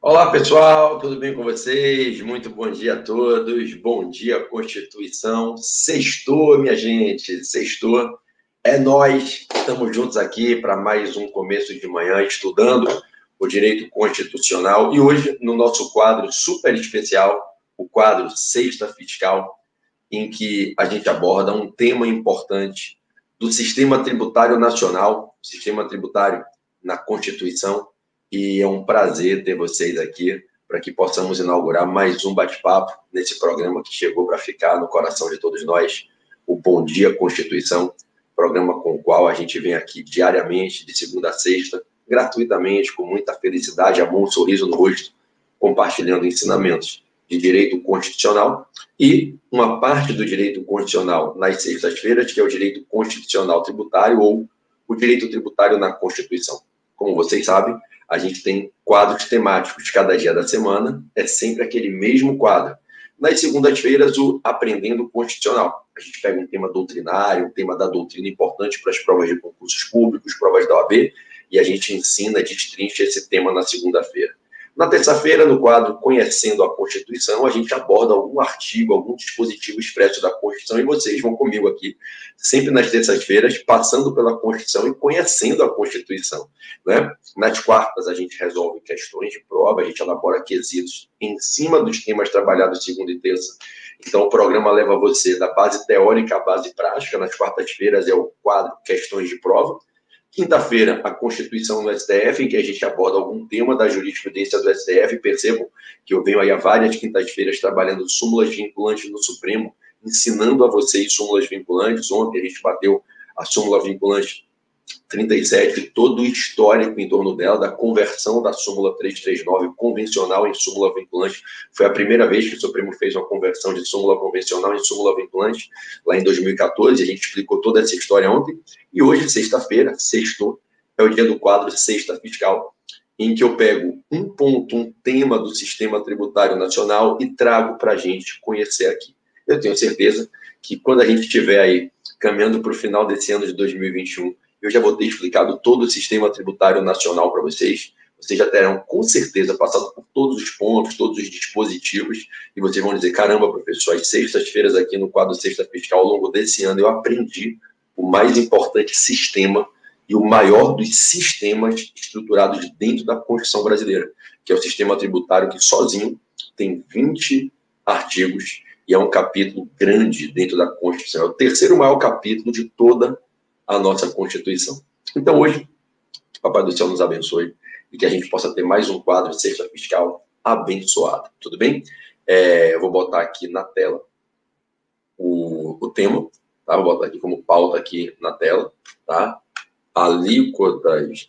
Olá, pessoal, tudo bem com vocês? Muito bom dia a todos. Bom dia, Constituição. Sextou, minha gente, sextou. É nós, estamos juntos aqui para mais um começo de manhã estudando o direito constitucional e hoje no nosso quadro super especial, o quadro Sexta Fiscal, em que a gente aborda um tema importante do sistema tributário nacional, sistema tributário na Constituição. E é um prazer ter vocês aqui para que possamos inaugurar mais um bate-papo nesse programa que chegou para ficar no coração de todos nós, o Bom Dia Constituição, programa com o qual a gente vem aqui diariamente, de segunda a sexta, gratuitamente, com muita felicidade, amor, um sorriso no rosto, compartilhando ensinamentos de direito constitucional e uma parte do direito constitucional nas sextas-feiras, que é o direito constitucional tributário ou o direito tributário na Constituição. Como vocês sabem, a gente tem quadros temáticos. Cada dia da semana é sempre aquele mesmo quadro. Nas segundas-feiras, o Aprendendo Constitucional. A gente pega um tema doutrinário, um tema da doutrina importante para as provas de concursos públicos, provas da OAB, e a gente ensina, destrincha esse tema na segunda-feira. Na terça-feira, no quadro Conhecendo a Constituição, a gente aborda algum artigo, algum dispositivo expresso da Constituição, e vocês vão comigo aqui, sempre nas terças-feiras, passando pela Constituição e conhecendo a Constituição, né? Nas quartas, a gente resolve questões de prova, a gente elabora quesitos em cima dos temas trabalhados segunda e terça. Então, o programa leva você da base teórica à base prática. Nas quartas-feiras é o quadro Questões de Prova. Quinta-feira, a Constituição no STF, em que a gente aborda algum tema da jurisprudência do STF. Percebam que eu venho aí há várias quintas-feiras trabalhando súmulas vinculantes no Supremo, ensinando a vocês súmulas vinculantes. Ontem a gente bateu a súmula vinculante 37, todo o histórico em torno dela, da conversão da súmula 339 convencional em súmula vinculante. Foi a primeira vez que o Supremo fez uma conversão de súmula convencional em súmula vinculante, lá em 2014, a gente explicou toda essa história ontem, e hoje, sexta-feira, sextou, é o dia do quadro Sexta Fiscal, em que eu pego um ponto, um tema do sistema tributário nacional e trago para a gente conhecer aqui. Eu tenho certeza que quando a gente estiver aí caminhando para o final desse ano de 2021, eu já vou ter explicado todo o sistema tributário nacional para vocês. Vocês já terão, com certeza, passado por todos os pontos, todos os dispositivos, e vocês vão dizer, caramba, professor, as sextas-feiras aqui no quadro Sexta Fiscal, ao longo desse ano, eu aprendi o mais importante sistema e o maior dos sistemas estruturados dentro da Constituição brasileira, que é o sistema tributário que sozinho tem 20 artigos e é um capítulo grande dentro da Constituição. É o terceiro maior capítulo de toda a nossa Constituição. Então, hoje, Papai do Céu nos abençoe e que a gente possa ter mais um quadro de Sexta Fiscal abençoado. Tudo bem? Eu vou botar aqui na tela o tema, tá? Vou botar aqui como pauta aqui na tela, tá? Alíquotas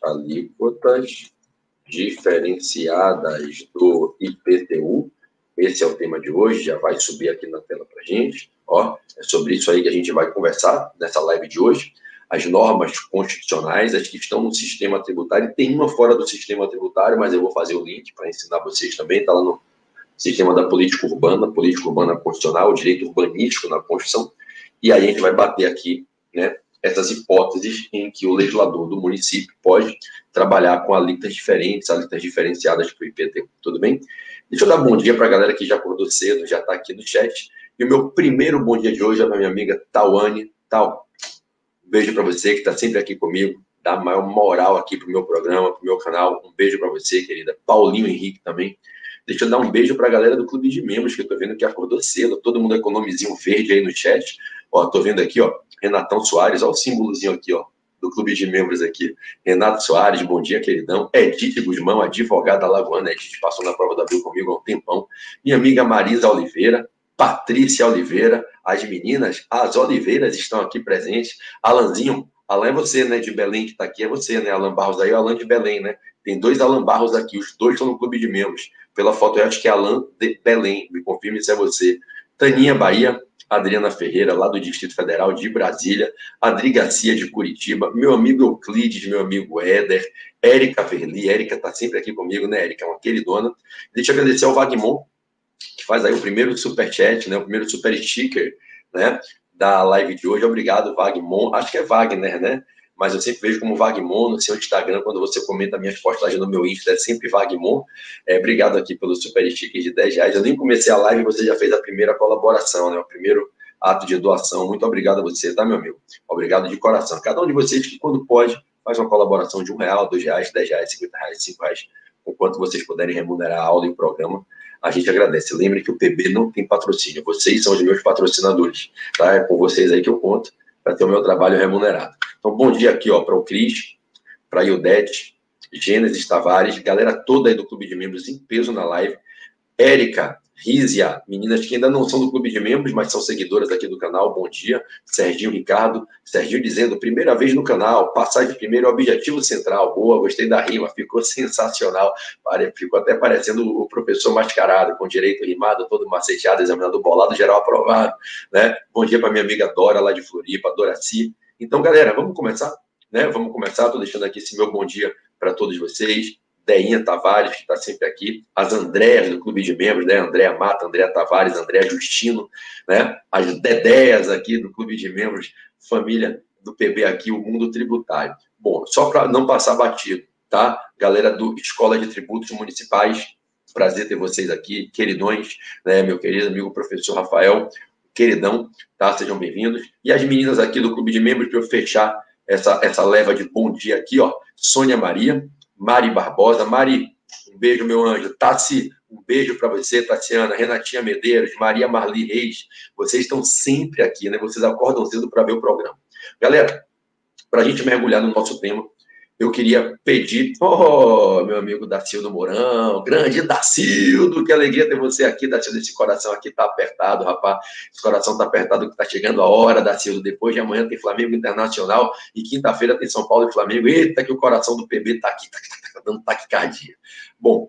diferenciadas do IPTU. Esse é o tema de hoje, já vai subir aqui na tela para a gente. Ó, é sobre isso aí que a gente vai conversar nessa live de hoje. As normas constitucionais, as que estão no sistema tributário, tem uma fora do sistema tributário, mas eu vou fazer o link para ensinar vocês também, está lá no sistema da política urbana constitucional, o direito urbanístico na Constituição, e aí a gente vai bater aqui, né, essas hipóteses em que o legislador do município pode trabalhar com alíquotas diferentes, alíquotas diferenciadas para o IPTU, tudo bem? Deixa eu dar bom dia para a galera que já acordou cedo, já está aqui no chat, e o meu primeiro bom dia de hoje é para minha amiga Tawane. Tal, um beijo para você que está sempre aqui comigo, dá a maior moral aqui para o meu programa, para o meu canal. Um beijo para você, querida. Paulinho Henrique também. Deixa eu dar um beijo para a galera do Clube de Membros, que eu estou vendo que acordou cedo. Todo mundo com o nomezinho verde aí no chat. Ó, estou vendo aqui, ó, Renatão Soares, ó, o símbolozinho aqui, ó, do Clube de Membros aqui. Renato Soares, bom dia, queridão. Edith Guzmão, advogada alagoana. Edith passou na prova da Abril comigo há um tempão. Minha amiga Marisa Oliveira. Patrícia Oliveira, as meninas, as Oliveiras estão aqui presentes. Alanzinho, Alan é você, né, de Belém, que está aqui, é você, né, Alan Barros, aí é o Alan de Belém, né? Tem dois Alan Barros aqui, os dois estão no Clube de Membros. Pela foto, eu acho que é Alan de Belém, me confirme se é você. Taninha Bahia, Adriana Ferreira, lá do Distrito Federal de Brasília, Adri Garcia, de Curitiba, meu amigo Euclides, meu amigo Éder, Érica Verli, Érica está sempre aqui comigo, né, Érica, é uma queridona. Deixa eu agradecer ao Wagmon, que faz aí o primeiro superchat, né, o primeiro super sticker, né, da live de hoje. Obrigado, Wagmon. Acho que é Wagner, né? mas eu sempre vejo como Vagmon no seu Instagram, quando você comenta minhas postagens no meu Insta, é sempre Vagmon. Obrigado aqui pelo super sticker de R$10. Eu nem comecei a live e você já fez a primeira colaboração, né? O primeiro ato de doação. Muito obrigado a você, tá, meu amigo? Obrigado de coração. Cada um de vocês que, quando pode, faz uma colaboração de R$1, R$2, R$10, R$50, R$5, o quanto vocês puderem remunerar a aula e o programa, a gente agradece. Lembre que o PB não tem patrocínio. Vocês são os meus patrocinadores, tá? É com vocês aí que eu conto para ter o meu trabalho remunerado. Então, bom dia aqui, ó, para o Cris, para a Ildete, Gênesis Tavares, galera toda aí do Clube de Membros em peso na live. Érica, Rízia, meninas que ainda não são do Clube de Membros, mas são seguidoras aqui do canal, bom dia. Serginho Ricardo, Serginho dizendo, primeira vez no canal, passagem primeiro, objetivo central. Boa, gostei da rima, ficou sensacional. Ficou até parecendo o professor mascarado, com direito rimado, todo macetado, examinador bolado, geral aprovado, né? Bom dia para minha amiga Dora, lá de Floripa, Doraci. Então, galera, vamos começar, né? Vamos começar, estou deixando aqui esse meu bom dia para todos vocês. Deinha Tavares, que está sempre aqui, as Andréas do Clube de Membros, né? Andréa Mata, Andréa Tavares, Andréa Justino, né? As Dedéias aqui do Clube de Membros, família do PB aqui, o Mundo Tributário. Bom, só para não passar batido, tá? Galera do Escola de Tributos Municipais, prazer ter vocês aqui, queridões, né? Meu querido amigo professor Rafael, queridão, tá? Sejam bem-vindos. E as meninas aqui do Clube de Membros, para eu fechar essa leva de bom dia aqui, ó, Sônia Maria, Mari Barbosa. Mari, um beijo, meu anjo. Tassi, um beijo para você, Tassiana. Renatinha Medeiros, Maria Marli Reis. Vocês estão sempre aqui, né? Vocês acordam cedo para ver o programa. Galera, para a gente mergulhar no nosso tema, eu queria pedir, meu amigo Dacildo Mourão, grande Dacildo, que alegria ter você aqui, Dacildo, esse coração aqui tá apertado, rapaz, esse coração tá apertado que tá chegando a hora, Dacildo, depois de amanhã tem Flamengo Internacional e quinta-feira tem São Paulo e Flamengo, eita que o coração do PB tá aqui, tá dando taquicardia. Bom,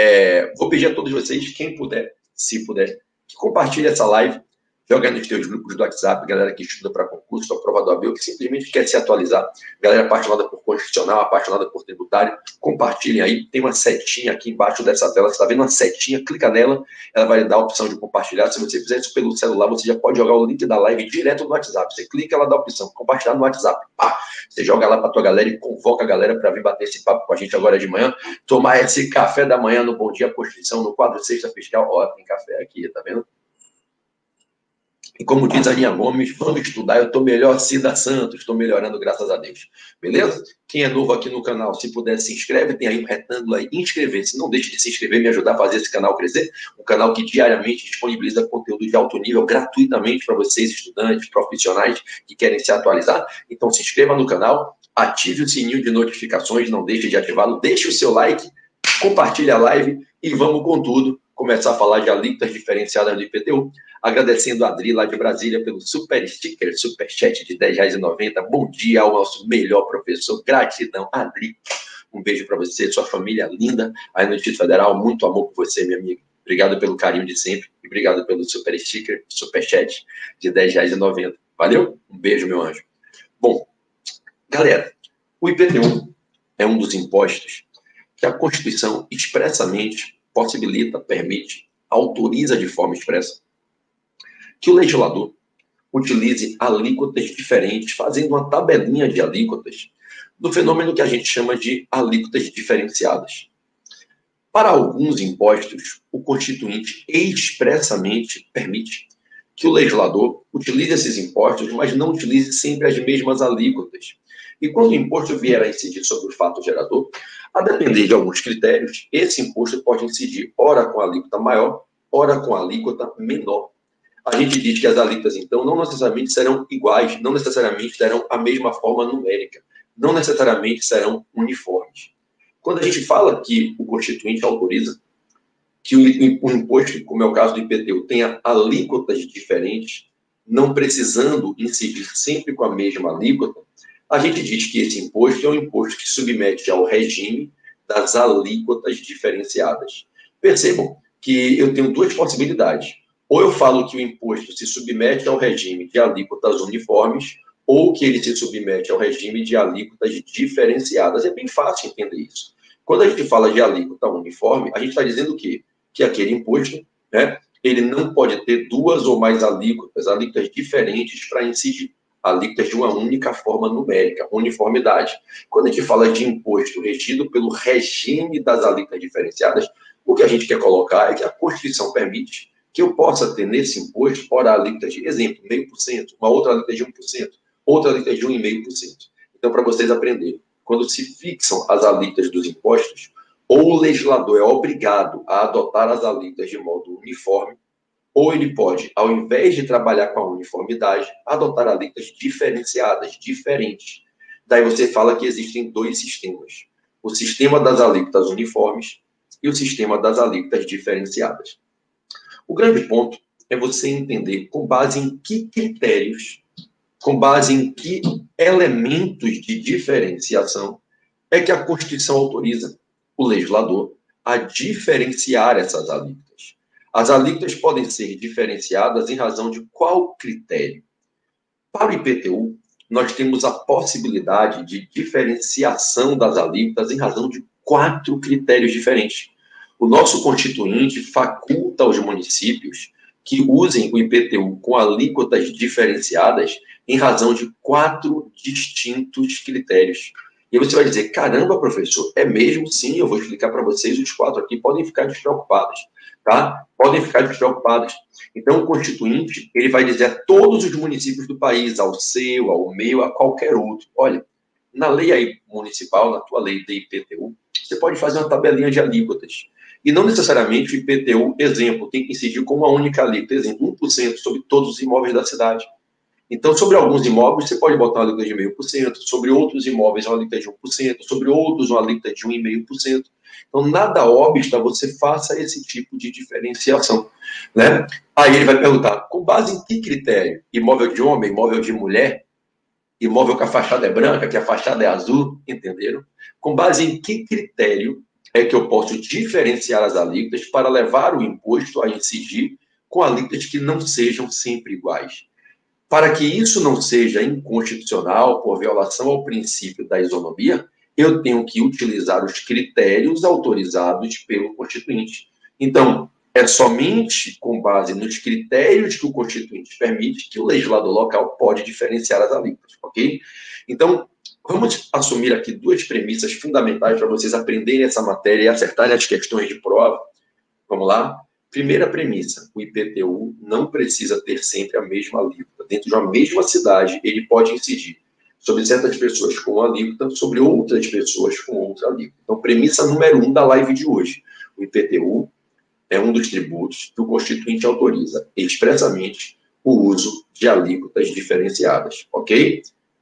vou pedir a todos vocês, quem puder, se puder, que compartilhe essa live, joga nos teus grupos do WhatsApp, galera que estuda para concurso, para prova do AB, que simplesmente quer se atualizar, galera apaixonada por constitucional, apaixonada por tributário, compartilhem aí, tem uma setinha aqui embaixo dessa tela, você está vendo uma setinha, clica nela, ela vai dar a opção de compartilhar, se você fizer isso pelo celular, você já pode jogar o link da live direto no WhatsApp, você clica, ela dá a opção, compartilhar no WhatsApp, pá, você joga lá para tua galera e convoca a galera para vir bater esse papo com a gente agora de manhã, tomar esse café da manhã no Bom Dia Constituição, no quadro Sexta Fiscal, ó, tem café aqui, tá vendo? E como diz a Aninha Gomes, vamos estudar, eu estou melhor, Cida Santos, estou melhorando, graças a Deus. Beleza? Quem é novo aqui no canal, se puder, se inscreve, tem aí um retângulo aí, inscrever-se. Não deixe de se inscrever, me ajudar a fazer esse canal crescer. Um canal que diariamente disponibiliza conteúdo de alto nível, gratuitamente para vocês, estudantes, profissionais que querem se atualizar. Então, se inscreva no canal, ative o sininho de notificações, não deixe de ativá-lo, deixe o seu like, compartilhe a live e vamos com tudo começar a falar de alíquotas diferenciadas do IPTU. Agradecendo a Adri lá de Brasília pelo super sticker, super chat de R$10,90. Bom dia ao nosso melhor professor. Gratidão, Adri. Um beijo para você, sua família linda. Aí no Distrito Federal, muito amor por você, minha amiga. Obrigado pelo carinho de sempre. E obrigado pelo super sticker, super chat de R$10,90. Valeu? Um beijo, meu anjo. Bom, galera, o IPTU é um dos impostos que a Constituição expressamente possibilita, permite, autoriza de forma expressa que o legislador utilize alíquotas diferentes, fazendo uma tabelinha de alíquotas do fenômeno que a gente chama de alíquotas diferenciadas. Para alguns impostos, o Constituinte expressamente permite que o legislador utilize esses impostos, mas não utilize sempre as mesmas alíquotas. E quando o imposto vier a incidir sobre o fato gerador, a depender de alguns critérios, esse imposto pode incidir ora com a alíquota maior, ora com a alíquota menor. A gente diz que as alíquotas, então, não necessariamente serão iguais, não necessariamente terão a mesma forma numérica, não necessariamente serão uniformes. Quando a gente fala que o Constituinte autoriza que o imposto, como é o caso do IPTU, tenha alíquotas diferentes, não precisando incidir sempre com a mesma alíquota, a gente diz que esse imposto é um imposto que submete ao regime das alíquotas diferenciadas. Percebam que eu tenho duas possibilidades. Ou eu falo que o imposto se submete ao regime de alíquotas uniformes, ou que ele se submete ao regime de alíquotas diferenciadas. É bem fácil entender isso. Quando a gente fala de alíquota uniforme, a gente está dizendo o quê? Que aquele imposto, né, ele não pode ter duas ou mais alíquotas diferentes para incidir. alíquotas de uma única forma numérica, uniformidade. Quando a gente fala de imposto regido pelo regime das alíquotas diferenciadas, o que a gente quer colocar é que a Constituição permite que eu possa ter nesse imposto, ora, alíquotas de, exemplo, 0,5%, uma outra alíquota de 1%, outra alíquota de 1,5%. Então, para vocês aprenderem, quando se fixam as alíquotas dos impostos, ou o legislador é obrigado a adotar as alíquotas de modo uniforme, ou ele pode, ao invés de trabalhar com a uniformidade, adotar alíquotas diferenciadas, diferentes. Daí você fala que existem dois sistemas: o sistema das alíquotas uniformes e o sistema das alíquotas diferenciadas. O grande ponto é você entender com base em que critérios, com base em que elementos de diferenciação é que a Constituição autoriza o legislador a diferenciar essas alíquotas. As alíquotas podem ser diferenciadas em razão de qual critério? Para o IPTU, nós temos a possibilidade de diferenciação das alíquotas em razão de 4 critérios diferentes. O nosso Constituinte faculta aos municípios que usem o IPTU com alíquotas diferenciadas em razão de 4 distintos critérios. E você vai dizer, caramba, professor, é mesmo? Sim, eu vou explicar para vocês os 4 aqui, podem ficar despreocupados, tá? Podem ficar despreocupados. Então, o Constituinte, ele vai dizer a todos os municípios do país, ao seu, ao meu, a qualquer outro, olha, na lei aí municipal, na tua lei de IPTU, você pode fazer uma tabelinha de alíquotas. E não necessariamente o IPTU, exemplo, tem que incidir com uma única alíquota, exemplo, 1% sobre todos os imóveis da cidade. Então, sobre alguns imóveis, você pode botar uma alíquota de 0,5%, sobre outros imóveis, uma alíquota de 1%, sobre outros, uma alíquota de 1,5%. Então, nada obsta você faça esse tipo de diferenciação, né? Aí ele vai perguntar, com base em que critério? Imóvel de homem, imóvel de mulher, imóvel que a fachada é branca, que a fachada é azul, entenderam? Com base em que critério é que eu posso diferenciar as alíquotas para levar o imposto a incidir com alíquotas que não sejam sempre iguais? Para que isso não seja inconstitucional por violação ao princípio da isonomia, eu tenho que utilizar os critérios autorizados pelo Constituinte. Então, é somente com base nos critérios que o Constituinte permite que o legislador local pode diferenciar as alíquotas, ok? Então, vamos assumir aqui 2 premissas fundamentais para vocês aprenderem essa matéria e acertarem as questões de prova. Vamos lá? Primeira premissa, o IPTU não precisa ter sempre a mesma alíquota. Dentro de uma mesma cidade, ele pode incidir sobre certas pessoas com uma alíquota, sobre outras pessoas com outra alíquota. Então, premissa número 1 da live de hoje. O IPTU é um dos tributos que o Constituinte autoriza expressamente o uso de alíquotas diferenciadas. Ok?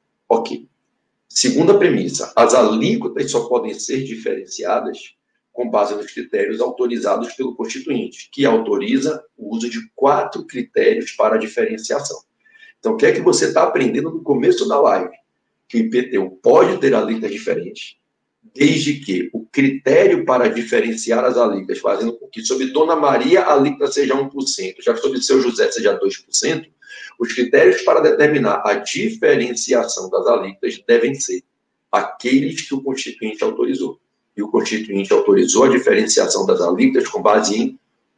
Ok. Segunda premissa, as alíquotas só podem ser diferenciadas com base nos critérios autorizados pelo Constituinte, que autoriza o uso de 4 critérios para a diferenciação. Então, o que é que você está aprendendo no começo da live? Que o IPTU pode ter alíquotas diferentes, desde que o critério para diferenciar as alíquotas, fazendo com que sobre Dona Maria a alíquota seja 1%, já que sobre seu José seja 2%, os critérios para determinar a diferenciação das alíquotas devem ser aqueles que o Constituinte autorizou. E o Constituinte autorizou a diferenciação das alíquotas com base em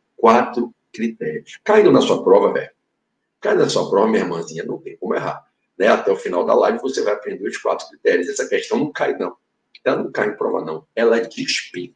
4 critérios. Caindo na sua prova, velho. Caindo na sua prova, minha irmãzinha, não tem como errar. Né? Até o final da live você vai aprender os 4 critérios. Essa questão não cai, não. Ela não cai em prova, não. Ela despenca.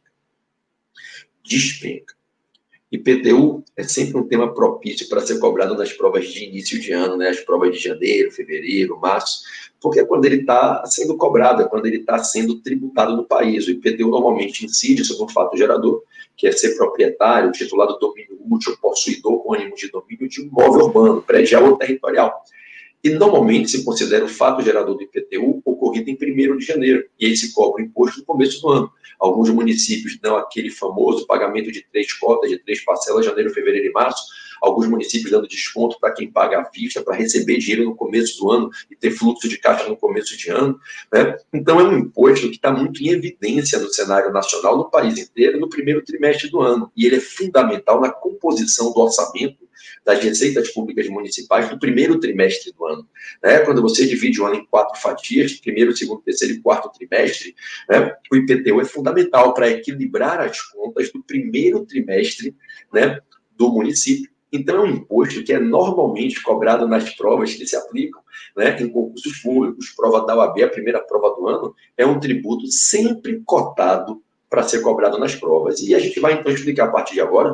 Despenca. IPTU é sempre um tema propício para ser cobrado nas provas de início de ano, né? As provas de janeiro, fevereiro, março, porque é quando ele está sendo cobrado, é quando ele está sendo tributado no país. O IPTU normalmente incide sobre um fato gerador, que é ser proprietário, titular do domínio útil, possuidor com ânimo de domínio de um imóvel urbano, predial ou territorial. E normalmente se considera o fato gerador do IPTU ocorrido em 1º de janeiro, e aí se cobra o imposto no começo do ano. Alguns municípios dão aquele famoso pagamento de 3 cotas, de 3 parcelas, janeiro, fevereiro e março. Alguns municípios dando desconto para quem paga à vista, para receber dinheiro no começo do ano e ter fluxo de caixa no começo de ano, né? Então é um imposto que está muito em evidência no cenário nacional, no país inteiro, no primeiro trimestre do ano. E ele é fundamental na composição do orçamento das receitas públicas municipais no primeiro trimestre do ano. Né? Quando você divide o ano em 4 fatias, primeiro, segundo, terceiro e quarto trimestre, né? O IPTU é fundamental para equilibrar as contas do primeiro trimestre, né, do município. Então, é um imposto que é normalmente cobrado nas provas que se aplicam né, em concursos públicos, prova da OAB, a primeira prova do ano, é um tributo sempre cotado para ser cobrado nas provas. E a gente vai, então, explicar a partir de agora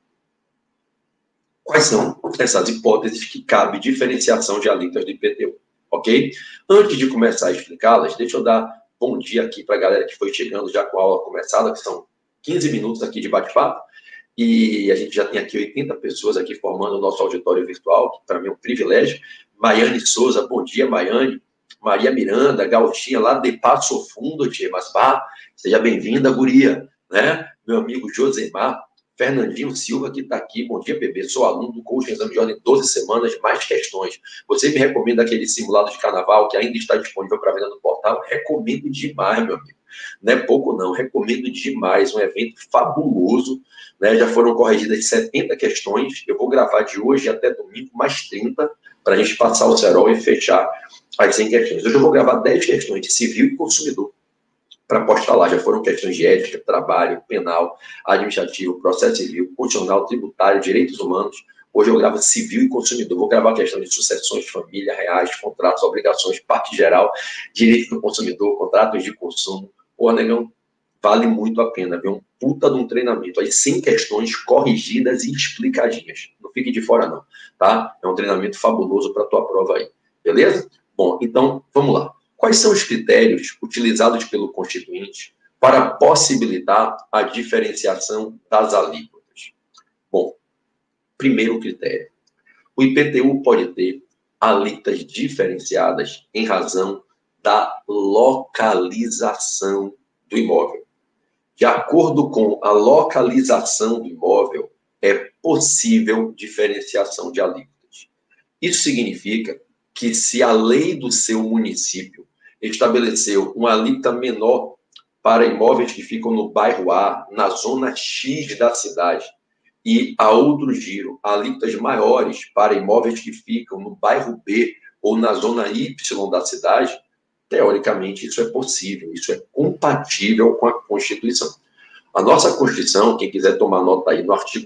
quais são essas hipóteses que cabe diferenciação de alíquotas do IPTU, ok? Antes de começar a explicá-las, deixa eu dar bom dia aqui para a galera que foi chegando já com a aula começada, que são 15 minutos aqui de bate-papo, e a gente já tem aqui 80 pessoas aqui formando o nosso auditório virtual, que para mim é um privilégio. Maiane Souza, bom dia, Maiane. Maria Miranda, Gauchinha, lá de Passo Fundo, Tia Masbá, seja bem-vinda, guria, né? Meu amigo Josemar, Fernandinho Silva, que está aqui, bom dia, bebê, sou aluno do curso de exame de ordem 12 semanas, mais questões. Você me recomenda aquele simulado de carnaval que ainda está disponível para venda no portal? Recomendo demais, meu amigo. Não é pouco, não, recomendo demais, um evento fabuloso, né? Já foram corrigidas 70 questões, eu vou gravar de hoje até domingo mais 30, para a gente passar o cerol e fechar as 100 questões. Hoje eu vou gravar 10 questões de civil e consumidor para postar lá. Já foram questões de ética, trabalho, penal, administrativo, processo civil, constitucional, tributário, direitos humanos. Hoje eu gravo civil e consumidor. Vou gravar questão de sucessões, família, reais, contratos, obrigações, parte geral, direito do consumidor, contratos de consumo. Pô, negão, vale muito a pena ver um puta de um treinamento. Aí 100 questões corrigidas e explicadinhas. Não fique de fora, não, tá? É um treinamento fabuloso para a tua prova aí. Beleza? Bom, então, vamos lá. Quais são os critérios utilizados pelo Constituinte para possibilitar a diferenciação das alíquotas? Bom, primeiro critério. O IPTU pode ter alíquotas diferenciadas em razão da localização do imóvel. De acordo com a localização do imóvel, é possível diferenciação de alíquotas. Isso significa que se a lei do seu município estabeleceu uma alíquota menor para imóveis que ficam no bairro A, na zona X da cidade, e a outro giro, alíquotas maiores para imóveis que ficam no bairro B ou na zona Y da cidade, teoricamente isso é possível, isso é compatível com a Constituição. A nossa Constituição, quem quiser tomar nota aí, no artigo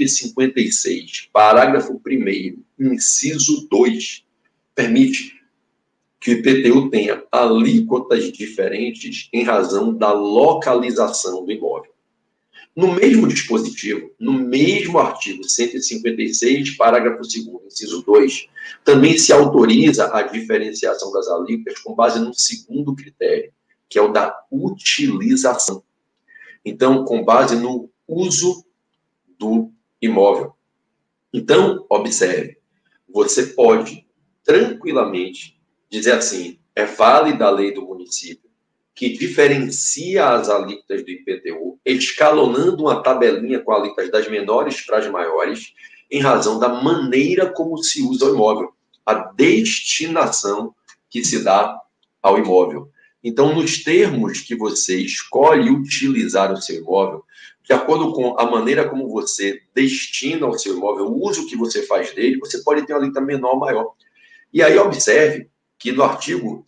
156, parágrafo 1º, inciso 2, permite que o IPTU tenha alíquotas diferentes em razão da localização do imóvel. No mesmo dispositivo, no mesmo artigo 156, parágrafo 2º, inciso 2, também se autoriza a diferenciação das alíquotas com base no segundo critério, que é o da utilização. Então, com base no uso do imóvel. Então, observe, você pode tranquilamente dizer assim, é válida a lei do município, que diferencia as alíquotas do IPTU, escalonando uma tabelinha com alíquotas das menores para as maiores, em razão da maneira como se usa o imóvel, a destinação que se dá ao imóvel. Então, nos termos que você escolhe utilizar o seu imóvel, de acordo com a maneira como você destina o seu imóvel, o uso que você faz dele, você pode ter uma alíquota menor ou maior. E aí, observe que no artigo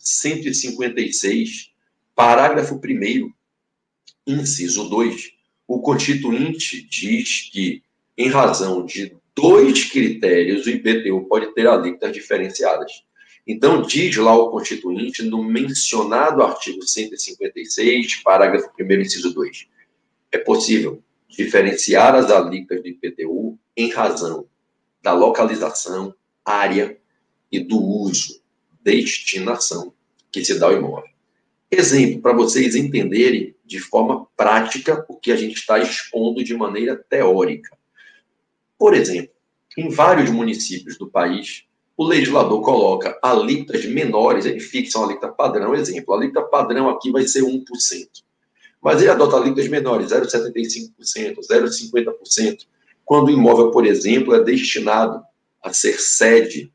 156, parágrafo 1º, inciso 2, o Constituinte diz que, em razão de 2 critérios, o IPTU pode ter alíquotas diferenciadas. Então, diz lá o Constituinte, no mencionado artigo 156, parágrafo 1º, inciso 2, é possível diferenciar as alíquotas do IPTU em razão da localização, área e do uso, destinação que se dá ao imóvel. Exemplo, para vocês entenderem de forma prática o que a gente está expondo de maneira teórica. Por exemplo, em vários municípios do país, o legislador coloca alíquotas menores, ele fixa uma alíquota padrão. Exemplo, a alíquota padrão aqui vai ser 1%. Mas ele adota alíquotas menores, 0,75%, 0,50%, quando o imóvel, por exemplo, é destinado a ser sede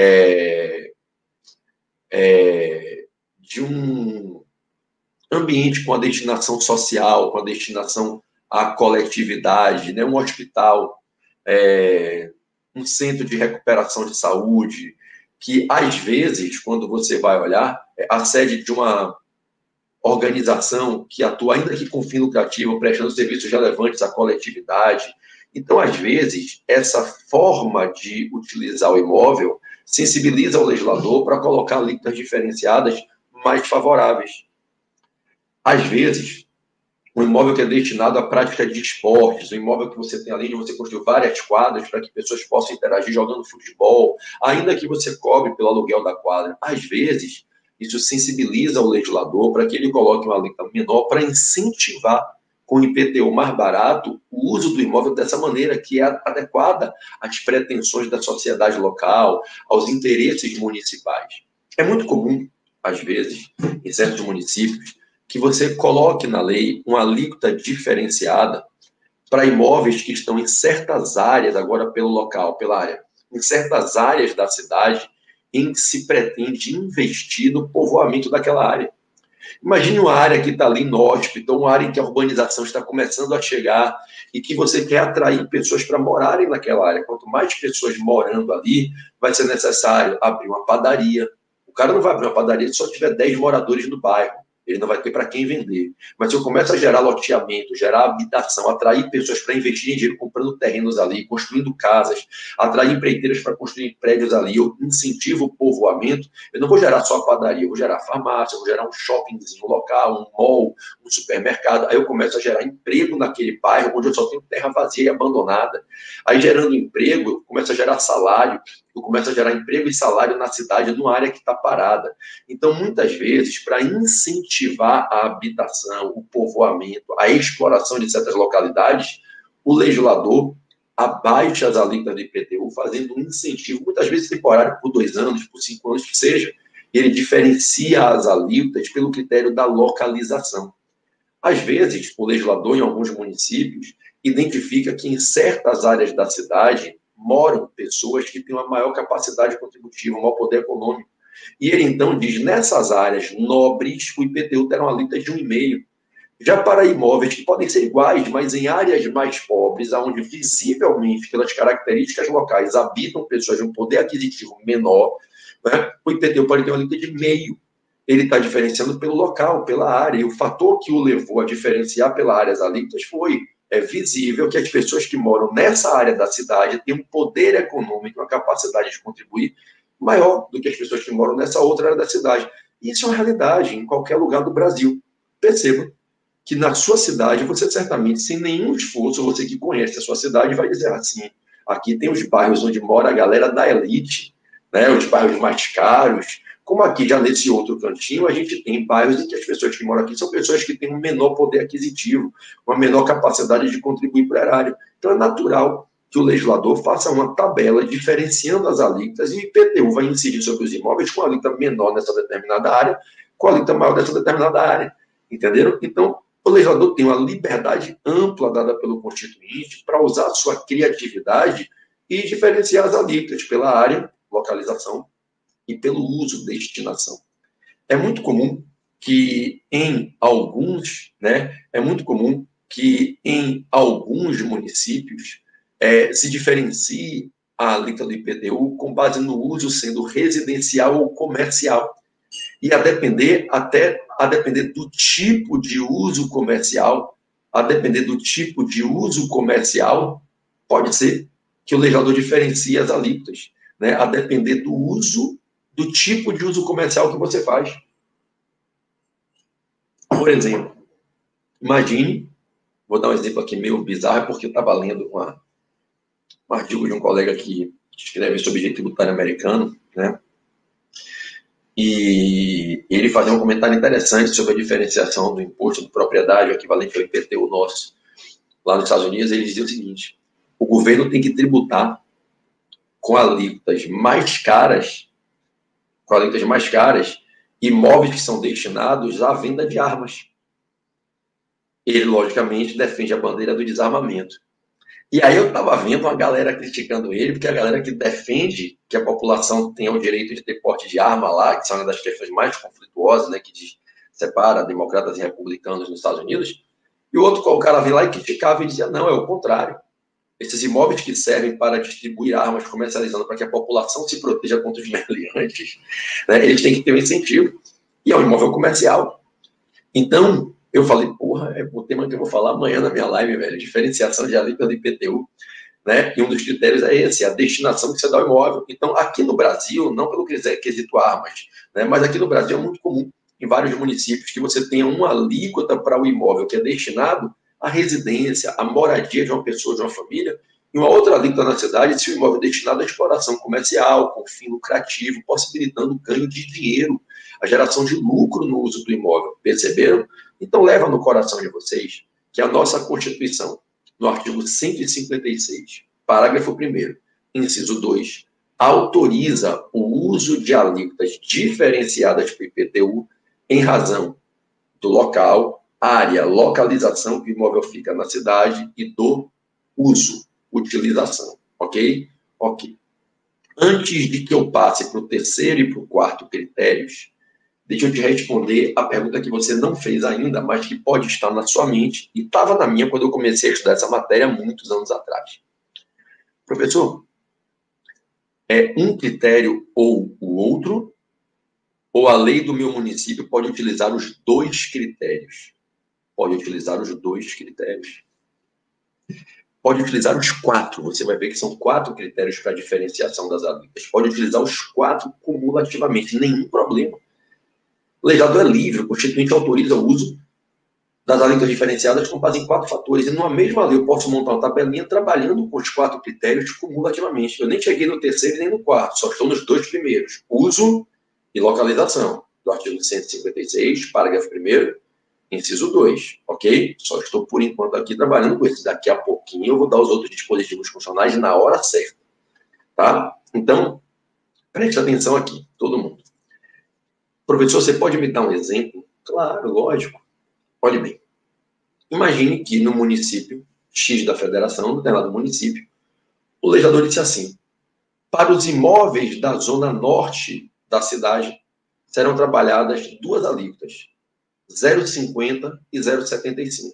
de um ambiente com a destinação social, com a destinação à coletividade, né? Um hospital, um centro de recuperação de saúde, que, às vezes, quando você vai olhar, a sede de uma organização que atua, ainda que com fim lucrativo, prestando serviços relevantes à coletividade. Então, às vezes, essa forma de utilizar o imóvel sensibiliza o legislador para colocar alíquotas diferenciadas mais favoráveis. Às vezes, um imóvel que é destinado à prática de esportes, um imóvel que você tem ali, onde você construiu várias quadras para que pessoas possam interagir jogando futebol, ainda que você cobre pelo aluguel da quadra. Às vezes, isso sensibiliza o legislador para que ele coloque uma alíquota menor para incentivar, com o IPTU mais barato, o uso do imóvel dessa maneira, que é adequada às pretensões da sociedade local, aos interesses municipais. É muito comum, às vezes, em certos municípios, que você coloque na lei uma alíquota diferenciada para imóveis que estão em certas áreas, agora pelo local, pela área, em certas áreas da cidade, em que se pretende investir no povoamento daquela área. Imagine uma área que está ali inóspita, uma área em que a urbanização está começando a chegar e que você quer atrair pessoas para morarem naquela área. Quanto mais pessoas morando ali, vai ser necessário abrir uma padaria. O cara não vai abrir uma padaria se só tiver 10 moradores no bairro. Ele não vai ter para quem vender. Mas se eu começo a gerar loteamento, gerar habitação, atrair pessoas para investirem dinheiro comprando terrenos ali, construindo casas, atrair empreiteiras para construir prédios ali, eu incentivo o povoamento, eu não vou gerar só a padaria, eu vou gerar farmácia, eu vou gerar um shoppingzinho local, um mall, um supermercado. Aí eu começo a gerar emprego naquele bairro onde eu só tenho terra vazia e abandonada. Aí gerando emprego, eu começo a gerar salário, eu começo a gerar emprego e salário na cidade, numa área que está parada. Então, muitas vezes, para incentivar a habitação, o povoamento, a exploração de certas localidades, o legislador abaixa as alíquotas do IPTU, fazendo um incentivo, muitas vezes temporário, por 2 anos, por 5 anos, que seja. Ele diferencia as alíquotas pelo critério da localização. Às vezes, o legislador, em alguns municípios, identifica que em certas áreas da cidade moram pessoas que têm uma maior capacidade contributiva, um maior poder econômico. E ele, então, diz, nessas áreas nobres, o IPTU terá uma alíquota de 1,5%. Já para imóveis que podem ser iguais, mas em áreas mais pobres, onde visivelmente, pelas características locais, habitam pessoas de um poder aquisitivo menor, né, o IPTU pode ter uma alíquota de 0,5%. Ele está diferenciando pelo local, pela área. E o fator que o levou a diferenciar pela área as alíquotas foi visível que as pessoas que moram nessa área da cidade têm um poder econômico, uma capacidade de contribuir maior do que as pessoas que moram nessa outra área da cidade. Isso é uma realidade em qualquer lugar do Brasil. Perceba que na sua cidade, você certamente, sem nenhum esforço, você que conhece a sua cidade, vai dizer assim, aqui tem os bairros onde mora a galera da elite, né, os bairros mais caros, como aqui já nesse outro cantinho, a gente tem bairros em que as pessoas que moram aqui são pessoas que têm um menor poder aquisitivo, uma menor capacidade de contribuir para a área. Então é natural que o legislador faça uma tabela diferenciando as alíquotas e o IPTU vai incidir sobre os imóveis com a alíquota menor nessa determinada área, com a alíquota maior nessa determinada área. Entenderam? Então, o legislador tem uma liberdade ampla dada pelo Constituinte para usar a sua criatividade e diferenciar as alíquotas pela área, localização, e pelo uso, destinação. É muito comum que em alguns municípios se diferencie a alíquota do IPTU com base no uso sendo residencial ou comercial. E a depender do tipo de uso comercial, pode ser que o legislador diferencie as alíquotas, né, a depender do tipo de uso comercial que você faz. Por exemplo, imagine, vou dar um exemplo aqui meio bizarro, porque eu estava lendo um artigo de um colega que escreve sobre direito tributário americano, né? E ele fazia um comentário interessante sobre a diferenciação do imposto de propriedade, o equivalente ao IPTU nosso, lá nos Estados Unidos. Ele dizia o seguinte: o governo tem que tributar com alíquotas mais caras, imóveis que são destinados à venda de armas. Ele, logicamente, defende a bandeira do desarmamento. E aí eu estava vendo uma galera criticando ele, porque a galera que defende que a população tenha o direito de ter porte de arma lá, que são uma das questões mais conflituosas, né, que separa democratas e republicanos nos Estados Unidos, e o cara veio lá e criticava e dizia, não, é o contrário. Esses imóveis que servem para distribuir armas, comercializando para que a população se proteja contra os meliantes, né, eles têm que ter um incentivo. E é um imóvel comercial. Então, eu falei, porra, é o tema que eu vou falar amanhã na minha live, velho, diferenciação de alíquota do IPTU. né? E um dos critérios é esse, a destinação que você dá ao imóvel. Então, aqui no Brasil, não pelo quesito armas, né? Mas aqui no Brasil é muito comum, em vários municípios, que você tenha uma alíquota para o imóvel que é destinado à residência, à moradia de uma pessoa, de uma família, e uma outra alíquota na cidade se o imóvel é destinado à exploração comercial, com fim lucrativo, possibilitando o ganho de dinheiro, a geração de lucro no uso do imóvel. Perceberam? Então, leva no coração de vocês que a nossa Constituição, no artigo 156, parágrafo 1º, inciso 2, autoriza o uso de alíquotas diferenciadas para o IPTU em razão do local, área, localização que o imóvel fica na cidade e do uso, utilização, ok? Ok. Antes de que eu passe para o terceiro e para o quarto critérios, deixa eu te responder a pergunta que você não fez ainda, mas que pode estar na sua mente e estava na minha quando eu comecei a estudar essa matéria muitos anos atrás. Professor, é um critério ou o outro, ou a lei do meu município pode utilizar os dois critérios? Pode utilizar os dois critérios. Pode utilizar os 4, você vai ver que são 4 critérios para diferenciação das alíquotas. Pode utilizar os 4 cumulativamente, nenhum problema. O legislador é livre, o Constituinte autoriza o uso das alíquotas diferenciadas com base em 4 fatores. E numa mesma lei eu posso montar uma tabelinha trabalhando com os 4 critérios cumulativamente. Eu nem cheguei no terceiro e nem no quarto, só estou nos 2 primeiros. Uso e localização, do artigo 156, parágrafo 1º, inciso 2, ok? Só estou, por enquanto, aqui trabalhando com isso. Daqui a pouquinho eu vou dar os outros dispositivos funcionais na hora certa, tá? Então, preste atenção aqui, todo mundo. Professor, você pode me dar um exemplo? Claro, lógico. Olhe bem. Imagine que no município X da federação, no determinado município, o legislador disse assim: para os imóveis da zona norte da cidade, serão trabalhadas 2 alíquotas, 0,50 e 0,75.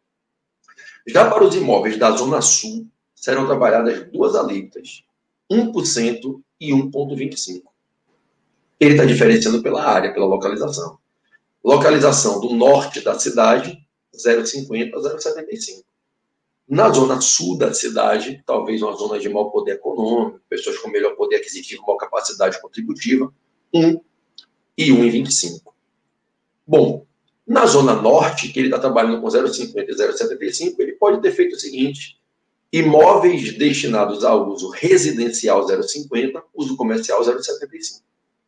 Já para os imóveis da zona sul, serão trabalhadas 2 alíquotas, 1% e 1,25. Ele está diferenciando pela área, pela localização. Localização do norte da cidade, 0,50 a 0,75. Na zona sul da cidade, talvez uma zona de maior poder econômico, pessoas com melhor poder aquisitivo, maior capacidade contributiva, 1 e 1,25. Bom, na zona norte, que ele está trabalhando com 0,50 e 0,75, ele pode ter feito o seguinte: imóveis destinados ao uso residencial 0,50, uso comercial 0,75.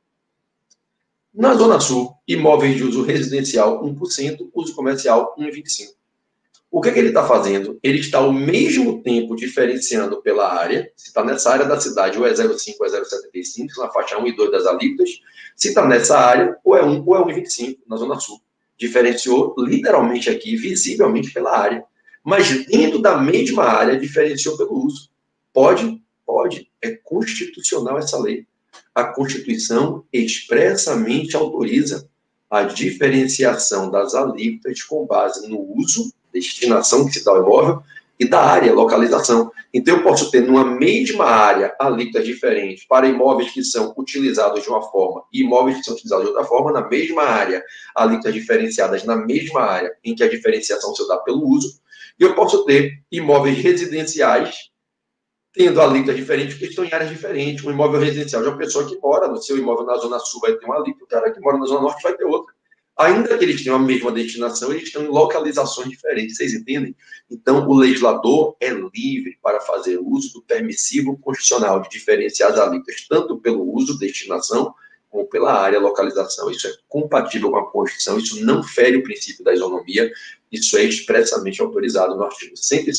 Na zona sul, imóveis de uso residencial 1%, uso comercial 1,25. O que ele está fazendo? Ele está ao mesmo tempo diferenciando pela área, se está nessa área da cidade, ou é 0,5 ou é 0,75, na faixa 1 e 2 das alíquotas, se está nessa área, ou é 1 ou é 1,25 na zona sul. Diferenciou literalmente aqui, visivelmente pela área. Mas dentro da mesma área, diferenciou pelo uso. Pode? Pode. É constitucional essa lei. A Constituição expressamente autoriza a diferenciação das alíquotas com base no uso, destinação que se dá ao imóvel, e da área, localização. Então, eu posso ter numa mesma área alíquotas diferentes para imóveis que são utilizados de uma forma e imóveis que são utilizados de outra forma, na mesma área, alíquotas diferenciadas na mesma área em que a diferenciação se dá pelo uso, e eu posso ter imóveis residenciais tendo alíquotas diferentes, porque estão em áreas diferentes. Um imóvel residencial de uma pessoa que mora no seu imóvel na Zona Sul vai ter uma alíquota, o cara que mora na Zona Norte vai ter outra. Ainda que eles tenham a mesma destinação, eles estão em localizações diferentes, vocês entendem? Então, o legislador é livre para fazer uso do permissivo constitucional de diferenciar as alíquotas, tanto pelo uso, destinação, como pela área, localização. Isso é compatível com a Constituição, isso não fere o princípio da isonomia, isso é expressamente autorizado no artigo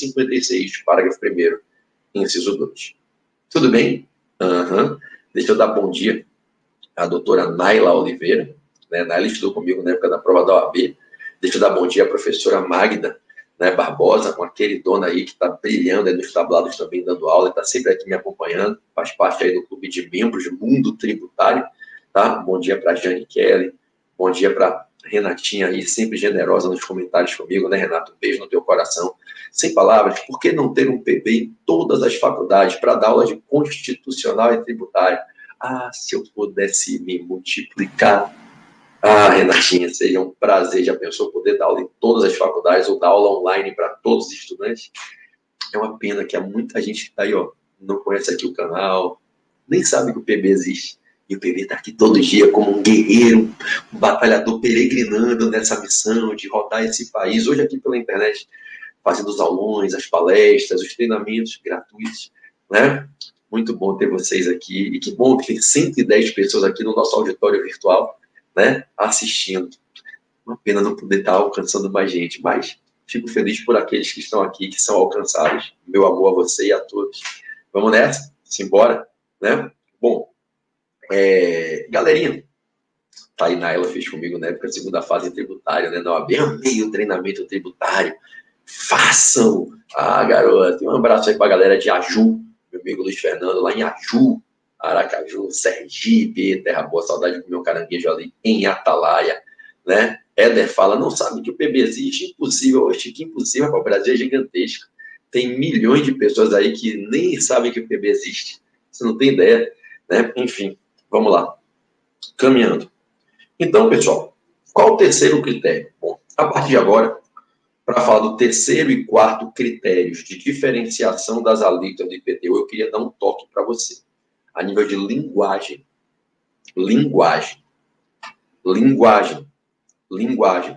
156, parágrafo 1º, inciso 2. Tudo bem? Uhum. Deixa eu dar bom dia à doutora Naila Oliveira, né? Naila estudou comigo na época da prova da OAB. Deixa eu dar bom dia à professora Magda, né, Barbosa, uma queridona aí que está brilhando aí nos tablados também, dando aula, está sempre aqui me acompanhando, faz parte aí do clube de membros do Mundo Tributário, tá? Bom dia para a Jane Kelly, bom dia para Renatinha aí, sempre generosa nos comentários comigo, né, Renato? Um beijo no teu coração. Sem palavras, por que não ter um PB em todas as faculdades para dar aula de constitucional e tributário? Ah, se eu pudesse me multiplicar. Ah, Renatinha, seria um prazer. Já pensou poder dar aula em todas as faculdades ou dar aula online para todos os estudantes? É uma pena que há muita gente que está aí, ó, não conhece aqui o canal, nem sabe que o PB existe. E o PB está aqui todo dia como um guerreiro, um batalhador peregrinando nessa missão de rodar esse país. Hoje aqui pela internet, fazendo os aulões, as palestras, os treinamentos gratuitos, né? Muito bom ter vocês aqui. E que bom que tem 110 pessoas aqui no nosso auditório virtual, né? Assistindo. Uma pena não poder estar alcançando mais gente, mas fico feliz por aqueles que estão aqui, que são alcançados. Meu amor a você e a todos. Vamos nessa? Simbora, né? Bom, galerinha, Tainá, ela fez comigo na época da segunda fase tributária, né? Na OAB, amei o treinamento tributário. Façam! Ah, garota, um abraço aí pra galera de Aju, meu amigo Luiz Fernando, lá em Aju, Aracaju, Sergipe, terra boa, saudade de comer um caranguejo ali em Atalaia, né? Éder fala, não sabe que o PB existe? Impossível, oxe, que impossível, o Brasil é gigantesco. Tem milhões de pessoas aí que nem sabem que o PB existe. Você não tem ideia, né? Enfim, vamos lá. Caminhando. Então, pessoal, qual o terceiro critério? Bom, a partir de agora, para falar do terceiro e quarto critérios de diferenciação das alíquotas do IPTU, eu queria dar um toque para você, a nível de linguagem. Linguagem,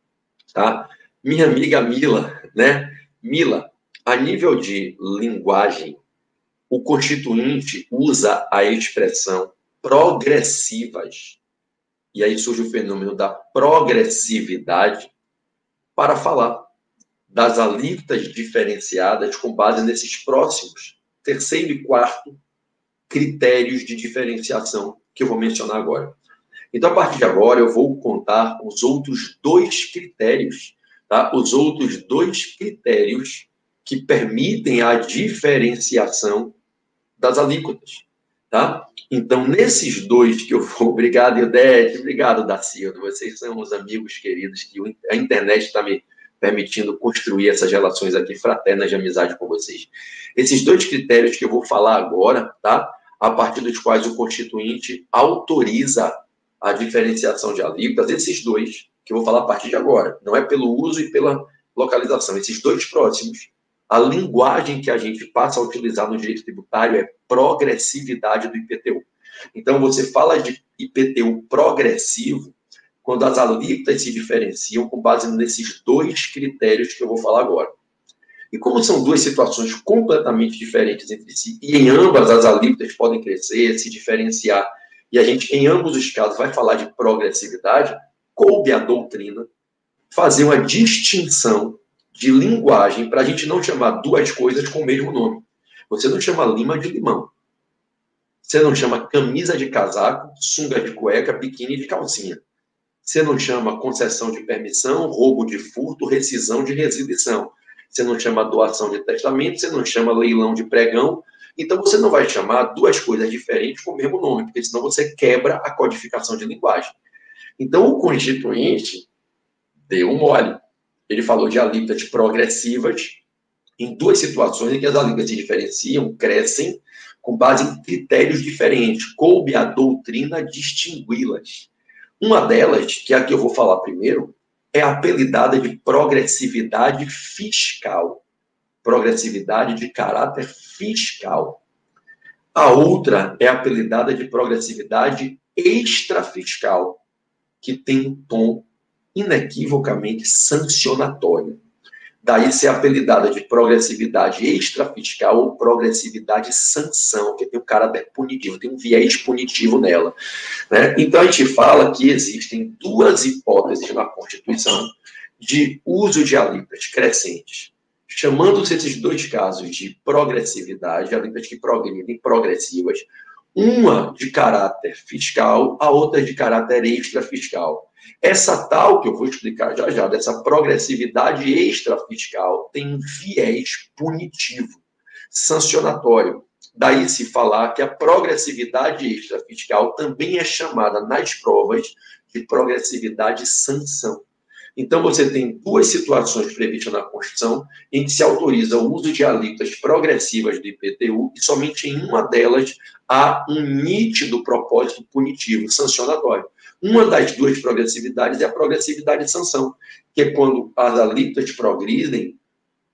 tá? Minha amiga Mila, né? Mila, a nível de linguagem, o Constituinte usa a expressão progressivas. E aí surge o fenômeno da progressividade para falar das alíquotas diferenciadas com base nesses próximos, terceiro e quarto critérios de diferenciação que eu vou mencionar agora. Então, a partir de agora, eu vou contar os outros dois critérios, tá? Os outros dois critérios que permitem a diferenciação das alíquotas, tá? Então, nesses dois que eu vou... Obrigado, Ildete, obrigado, Dacildo, vocês são os amigos queridos que a internet está me permitindo construir essas relações aqui fraternas de amizade com vocês. Esses dois critérios que eu vou falar agora, tá? A partir dos quais o Constituinte autoriza a diferenciação de alíquotas, esses dois que eu vou falar a partir de agora, não é pelo uso e pela localização, esses dois próximos, a linguagem que a gente passa a utilizar no direito tributário é progressividade do IPTU. Então, você fala de IPTU progressivo quando as alíquotas se diferenciam com base nesses dois critérios que eu vou falar agora. E como são duas situações completamente diferentes entre si, e em ambas as alíquotas podem crescer, se diferenciar, e a gente, em ambos os casos, vai falar de progressividade, coube à doutrina fazer uma distinção de linguagem para a gente não chamar duas coisas com o mesmo nome. Você não chama lima de limão. Você não chama camisa de casaco, sunga de cueca, biquíni de calcinha. Você não chama concessão de permissão, roubo de furto, rescisão de resilição. Você não chama doação de testamento, você não chama leilão de pregão. Então, você não vai chamar duas coisas diferentes com o mesmo nome, porque senão você quebra a codificação de linguagem. Então, o Constituinte deu um mole. Ele falou de alíquotas progressivas em duas situações em que as alíquotas se diferenciam, crescem, com base em critérios diferentes. Coube à doutrina distingui-las. Uma delas, que é a que eu vou falar primeiro, é apelidada de progressividade fiscal. Progressividade de caráter fiscal. A outra é apelidada de progressividade extrafiscal, que tem um tom inequivocamente sancionatório. Daí ser apelidada de progressividade extrafiscal ou progressividade sanção, que tem um caráter punitivo, tem um viés punitivo nela, né? Então, a gente fala que existem duas hipóteses na Constituição de uso de alíquotas crescentes, chamando-se esses dois casos de progressividade, alíquotas que progridem, progressivas, uma de caráter fiscal, a outra de caráter extrafiscal. Essa tal, que eu vou explicar já já, dessa progressividade extrafiscal, tem um viés punitivo, sancionatório. Daí se falar que a progressividade extrafiscal também é chamada nas provas de progressividade sanção. Então, você tem duas situações previstas na Constituição em que se autoriza o uso de alíquotas progressivas do IPTU e somente em uma delas há um nítido propósito punitivo, sancionatório. Uma das duas progressividades é a progressividade de sanção, que é quando as alíquotas progridem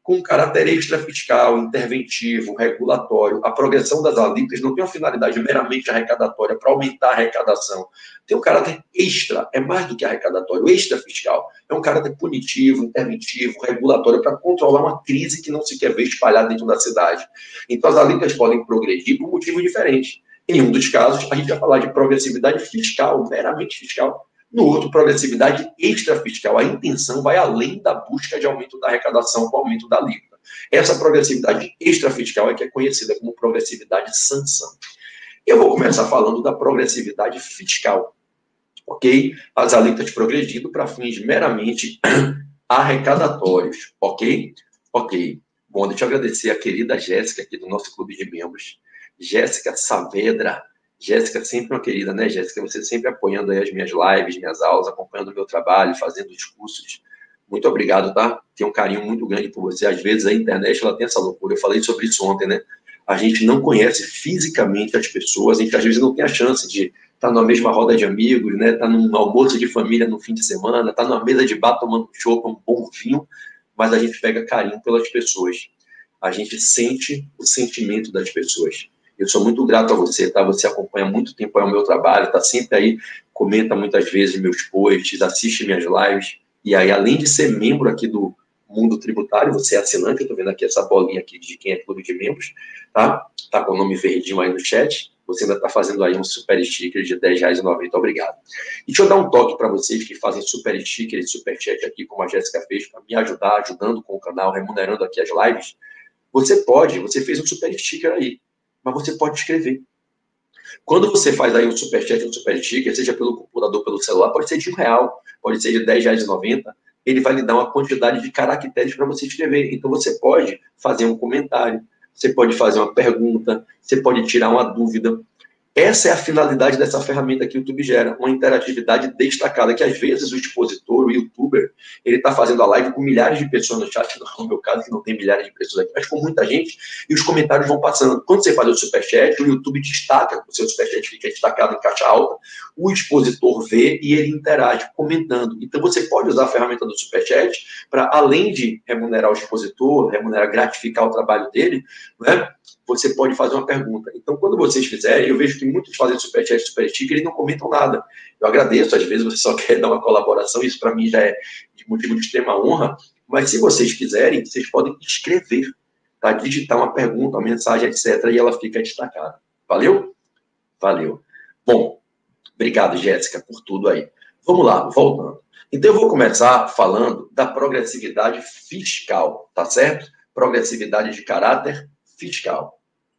com caráter extrafiscal, interventivo, regulatório. A progressão das alíquotas não tem uma finalidade meramente arrecadatória para aumentar a arrecadação. Tem um caráter extra, é mais do que arrecadatório, extrafiscal. É um caráter punitivo, interventivo, regulatório para controlar uma crise que não se quer ver espalhada dentro da cidade. Então, as alíquotas podem progredir por motivos diferentes. Em um dos casos, a gente vai falar de progressividade fiscal, meramente fiscal. No outro, progressividade extrafiscal. A intenção vai além da busca de aumento da arrecadação com o aumento da alíquota. Essa progressividade extrafiscal é que é conhecida como progressividade sanção. Eu vou começar falando da progressividade fiscal, ok? As alíquotas progredindo para fins meramente arrecadatórios, ok? Ok. Bom, deixa eu agradecer a querida Jéssica aqui do nosso clube de membros. Jéssica Saavedra. Jéssica, sempre uma querida, né, Jéssica? Você sempre apoiando aí as minhas lives, minhas aulas, acompanhando o meu trabalho, fazendo os cursos. Muito obrigado, tá? Tenho um carinho muito grande por você. Às vezes a internet, ela tem essa loucura. Eu falei sobre isso ontem, né? A gente não conhece fisicamente as pessoas, a gente às vezes não tem a chance de estar na mesma roda de amigos, né? Estar num almoço de família no fim de semana, estar numa mesa de bar tomando chopp, um bom vinho, mas a gente pega carinho pelas pessoas. A gente sente o sentimento das pessoas. Eu sou muito grato a você, tá? Você acompanha há muito tempo aí o meu trabalho, tá sempre aí, comenta muitas vezes meus posts, assiste minhas lives. E aí, além de ser membro aqui do Mundo Tributário, você é assinante, eu tô vendo aqui essa bolinha aqui de quem é clube de membros, tá? Tá com o nome verdinho aí no chat. Você ainda tá fazendo aí um super sticker de R$10,90, obrigado. E deixa eu dar um toque para vocês que fazem super sticker e super chat aqui, como a Jéssica fez, para me ajudar, ajudando com o canal, remunerando aqui as lives. Você fez um super sticker aí, mas você pode escrever. Quando você faz aí um superchat, um super sticker, seja pelo computador, pelo celular, pode ser de R$1, pode ser de R$10,90, ele vai lhe dar uma quantidade de caracteres para você escrever. Então você pode fazer um comentário, você pode fazer uma pergunta, você pode tirar uma dúvida. Essa é a finalidade dessa ferramenta que o YouTube gera, uma interatividade destacada, que às vezes o expositor, o youtuber, ele está fazendo a live com milhares de pessoas no chat, não é o meu caso, que não tem milhares de pessoas aqui, mas com muita gente, e os comentários vão passando. Quando você faz o superchat, o YouTube destaca, o seu superchat fica destacado em caixa alta, o expositor vê e ele interage comentando. Então você pode usar a ferramenta do superchat para, além de remunerar o expositor, gratificar o trabalho dele, né? Você pode fazer uma pergunta. Então, quando vocês fizerem, eu vejo que muitos fazem superchat, super sticker e não comentam nada. Eu agradeço, às vezes você só quer dar uma colaboração, isso para mim já é de motivo de extrema honra, mas se vocês quiserem, vocês podem escrever, tá? Digitar uma pergunta, uma mensagem, etc., e ela fica destacada. Valeu? Valeu. Bom, obrigado, Jéssica, por tudo aí. Vamos lá, voltando. Então, eu vou começar falando da progressividade fiscal, tá certo? Progressividade de caráter fiscal.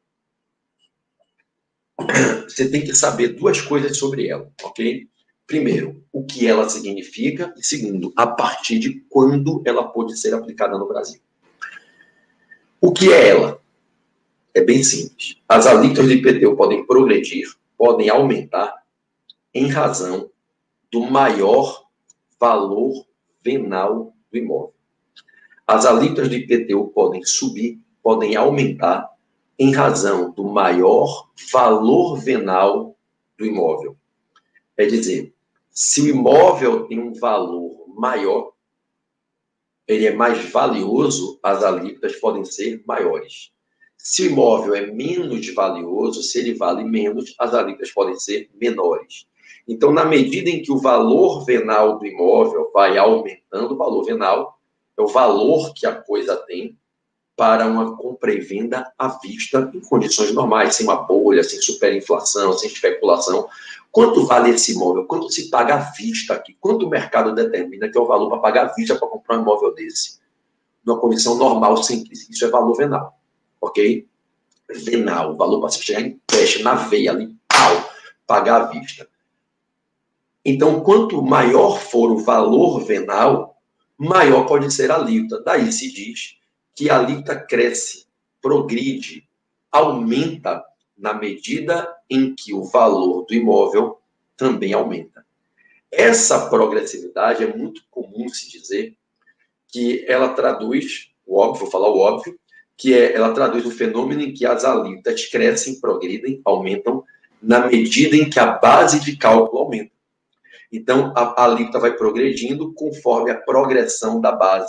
Você tem que saber duas coisas sobre ela, ok? Primeiro, o que ela significa, e segundo, a partir de quando ela pode ser aplicada no Brasil. O que é ela? É bem simples. As alíquotas do IPTU podem progredir, podem aumentar em razão do maior valor venal do imóvel. As alíquotas do IPTU podem subir, podem aumentar em razão do maior valor venal do imóvel. É dizer, se o imóvel tem um valor maior, ele é mais valioso, as alíquotas podem ser maiores. Se o imóvel é menos valioso, se ele vale menos, as alíquotas podem ser menores. Então, na medida em que o valor venal do imóvel vai aumentando, o valor venal é o valor que a coisa tem para uma compra e venda à vista em condições normais, sem uma bolha, sem superinflação, sem especulação. Quanto vale esse imóvel? Quanto se paga à vista aqui? Quanto o mercado determina que é o valor para pagar à vista para comprar um imóvel desse? Numa condição normal, simples. Isso é valor venal, ok? Venal, o valor para você chegar em cash, na veia, ali, pau, pagar à vista. Então, quanto maior for o valor venal, maior pode ser a alíquota. Daí se diz que a alíquota cresce, progride, aumenta na medida em que o valor do imóvel também aumenta. Essa progressividade é muito comum se dizer que ela traduz, o óbvio, vou falar o óbvio, ela traduz o fenômeno em que as alíquotas crescem, progridem, aumentam, na medida em que a base de cálculo aumenta. Então, a alíquota vai progredindo conforme a progressão da base.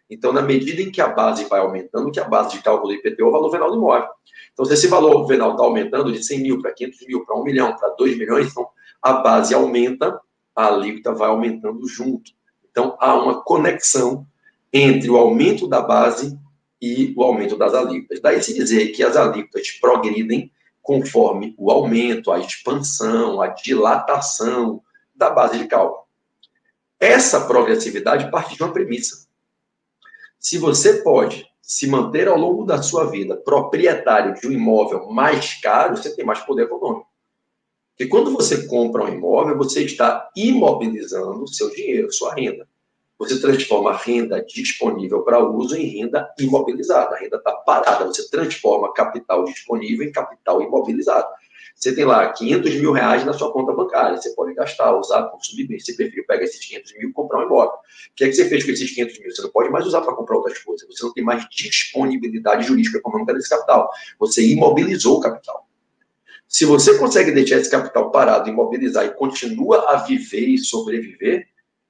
Então, na medida em que a base vai aumentando, que a base de cálculo do IPTU é o valor venal do imóvel. Então, se esse valor venal está aumentando de 100 mil para 500 mil, para 1 milhão, para 2 milhões, então a base aumenta, a alíquota vai aumentando junto. Então, há uma conexão entre o aumento da base e o aumento das alíquotas. Daí se dizer que as alíquotas progridem conforme o aumento, a expansão, a dilatação da base de cálculo. Essa progressividade parte de uma premissa. Se você pode se manter ao longo da sua vida proprietário de um imóvel mais caro, você tem mais poder econômico. Porque quando você compra um imóvel, você está imobilizando o seu dinheiro, sua renda. Você transforma a renda disponível para uso em renda imobilizada. A renda está parada. Você transforma capital disponível em capital imobilizado. Você tem lá 500 mil reais na sua conta bancária. Você pode gastar, usar, consumir bem. Você prefere pegar esses 500 mil e comprar um imóvel. O que é que você fez com esses 500 mil? Você não pode mais usar para comprar outras coisas. Você não tem mais disponibilidade jurídica econômica desse capital. Você imobilizou o capital. Se você consegue deixar esse capital parado, imobilizar e continua a viver e sobreviver,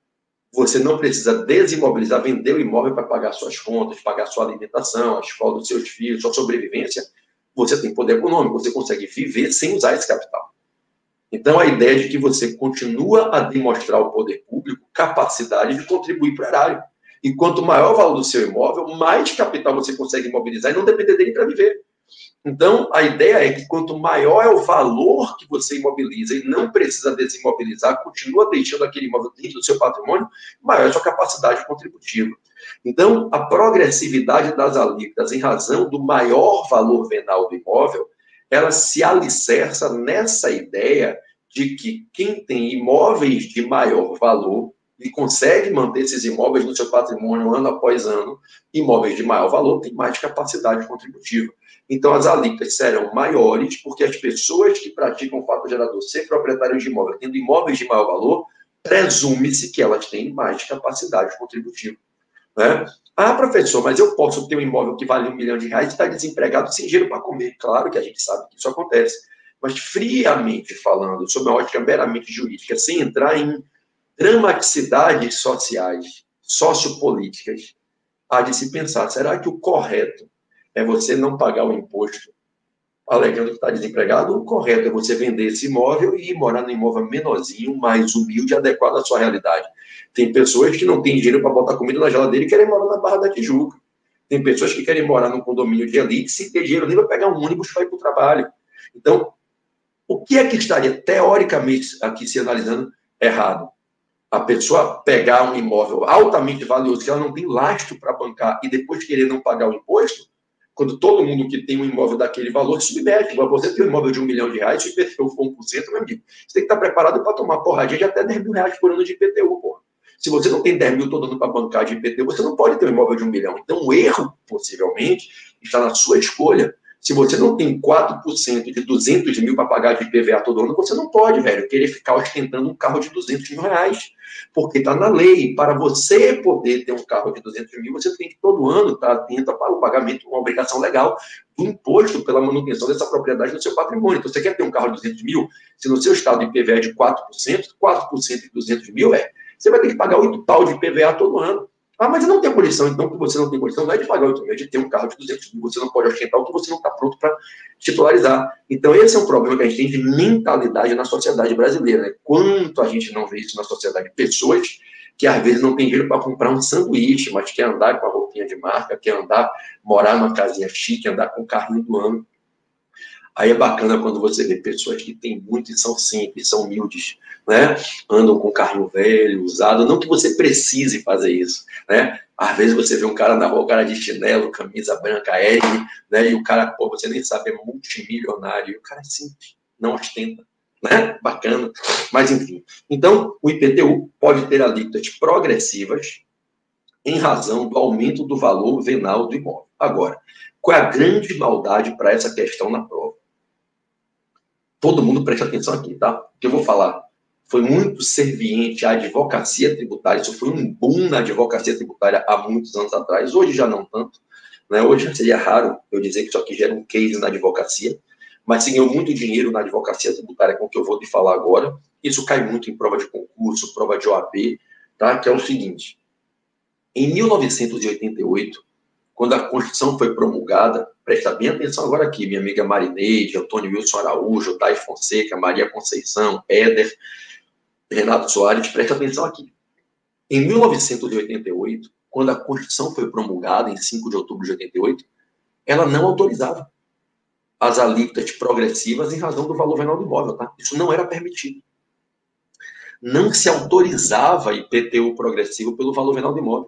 você não precisa desimobilizar, vender o imóvel para pagar suas contas, pagar sua alimentação, a escola dos seus filhos, sua sobrevivência. Você tem poder econômico, você consegue viver sem usar esse capital. Então, a ideia de que você continua a demonstrar ao poder público capacidade de contribuir para o erário. E quanto maior o valor do seu imóvel, mais capital você consegue imobilizar e não depender dele para viver. Então, a ideia é que quanto maior é o valor que você imobiliza e não precisa desimobilizar, continua deixando aquele imóvel dentro do seu patrimônio, maior é a sua capacidade contributiva. Então, a progressividade das alíquotas em razão do maior valor venal do imóvel, ela se alicerça nessa ideia de que quem tem imóveis de maior valor e consegue manter esses imóveis no seu patrimônio ano após ano, imóveis de maior valor têm mais capacidade contributiva. Então, as alíquotas serão maiores, porque as pessoas que praticam o fato gerador ser proprietários de imóvel, tendo imóveis de maior valor, presume-se que elas têm mais capacidade contributiva. Né? Ah, professor, mas eu posso ter um imóvel que vale R$1 milhão e estar desempregado sem dinheiro para comer. Claro que a gente sabe que isso acontece. Mas, friamente falando, sob uma ótica meramente jurídica, sem entrar em dramaticidades sociais, sociopolíticas, há de se pensar, será que o correto é você não pagar o imposto alegando que está desempregado, ou o correto é você vender esse imóvel e ir morar num imóvel menorzinho, mais humilde, adequado à sua realidade? Tem pessoas que não têm dinheiro para botar comida na geladeira e querem morar na Barra da Tijuca. Tem pessoas que querem morar num condomínio de elite sem ter dinheiro nem para pegar um ônibus para ir para o trabalho. Então, o que é que estaria, teoricamente, aqui se analisando errado? A pessoa pegar um imóvel altamente valioso, que ela não tem lastro para bancar, e depois querer não pagar o imposto, quando todo mundo que tem um imóvel daquele valor se submete. Você tem um imóvel de R$1 milhão, se o IPTU for 1%, meu amigo, você tem que estar preparado para tomar porradinha de até R$10 mil por ano de IPTU, porra. Se você não tem 10 mil todo ano para bancar de IPTU, você não pode ter um imóvel de R$1 milhão. Então, o erro, possivelmente, está na sua escolha. Se você não tem 4% de 200 mil para pagar de IPVA todo ano, você não pode, velho, querer ficar ostentando um carro de R$200 mil. Porque está na lei. Para você poder ter um carro de 200 mil, você tem que todo ano estar atento para o pagamento, uma obrigação legal do imposto pela manutenção dessa propriedade no seu patrimônio. Então, você quer ter um carro de 200 mil, se no seu estado de IPVA é de 4% de 200 mil, você vai ter que pagar 8 pau de IPVA todo ano. Ah, mas eu não tenho condição. Então, que você não tem condição não é de pagar 8 mil, é de ter um carro de 200 mil. Você não pode ostentar o que você não está pronto para titularizar. Então, esse é um problema que a gente tem de mentalidade na sociedade brasileira. Né? Quanto a gente não vê isso na sociedade? Pessoas que, às vezes, não têm dinheiro para comprar um sanduíche, mas quer andar com a roupinha de marca, quer andar, morar numa casinha chique, andar com o carrinho do ano. Aí é bacana quando você vê pessoas que têm muito e são simples, são humildes, né? Andam com carrinho velho, usado. Não que você precise fazer isso, né? Às vezes você vê um cara na rua, o cara de chinelo, camisa branca, R, né? E o cara, pô, você nem sabe, é multimilionário. E o cara é simples, não ostenta, né? Bacana. Mas, enfim. Então, o IPTU pode ter alíquotas progressivas em razão do aumento do valor venal do imóvel. Agora, qual é a grande maldade para essa questão na prova? Todo mundo presta atenção aqui, tá? O que eu vou falar foi muito serviente à advocacia tributária. Isso foi um boom na advocacia tributária há muitos anos atrás. Hoje já não tanto, né? Hoje já seria raro eu dizer que isso aqui gera um case na advocacia, mas se ganhou muito dinheiro na advocacia tributária com o que eu vou te falar agora. Isso cai muito em prova de concurso, prova de OAB, tá? Que é o seguinte: Em 1988, quando a Constituição foi promulgada, presta bem atenção agora aqui, minha amiga Marineide, Antônio Wilson Araújo, Thais Fonseca, Maria Conceição, Éder, Renato Soares, presta atenção aqui. Em 1988, quando a Constituição foi promulgada, em 5 de outubro de 88, ela não autorizava as alíquotas progressivas em razão do valor venal do imóvel, tá? Isso não era permitido. Não se autorizava IPTU progressivo pelo valor venal do imóvel.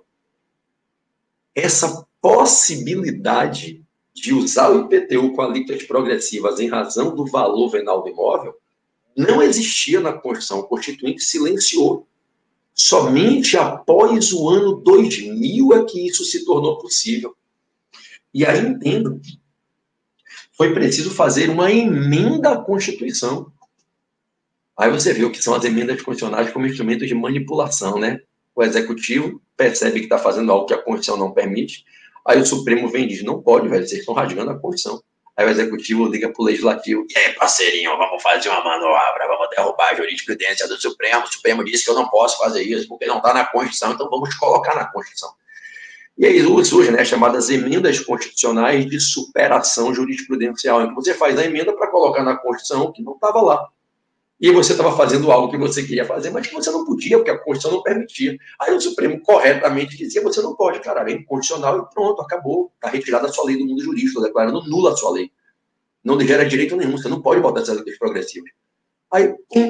Essa possibilidade de usar o IPTU com alíquotas progressivas em razão do valor venal do imóvel não existia na Constituição. O Constituinte silenciou. Somente após o ano 2000 é que isso se tornou possível. E aí, entendo, foi preciso fazer uma emenda à Constituição. Aí você vê o que são as emendas constitucionais como instrumento de manipulação, né? O Executivo percebe que está fazendo algo que a Constituição não permite, aí o Supremo vem e diz, não pode, velho, vocês estão rasgando a Constituição. Aí o Executivo liga para o Legislativo, e aí, parceirinho, vamos fazer uma manobra, vamos derrubar a jurisprudência do Supremo. O Supremo disse que eu não posso fazer isso, porque não está na Constituição, então vamos colocar na Constituição. E aí surgem, né, chamadas emendas constitucionais de superação jurisprudencial, em que você faz a emenda para colocar na Constituição que não estava lá. E você estava fazendo algo que você queria fazer, mas que você não podia, porque a Constituição não permitia. Aí o Supremo corretamente dizia, você não pode, cara, é inconstitucional e pronto, acabou. Está retirada a sua lei do mundo jurídico, declarando nula a sua lei. Não gera direito nenhum, você não pode botar essas leis progressivas. Aí,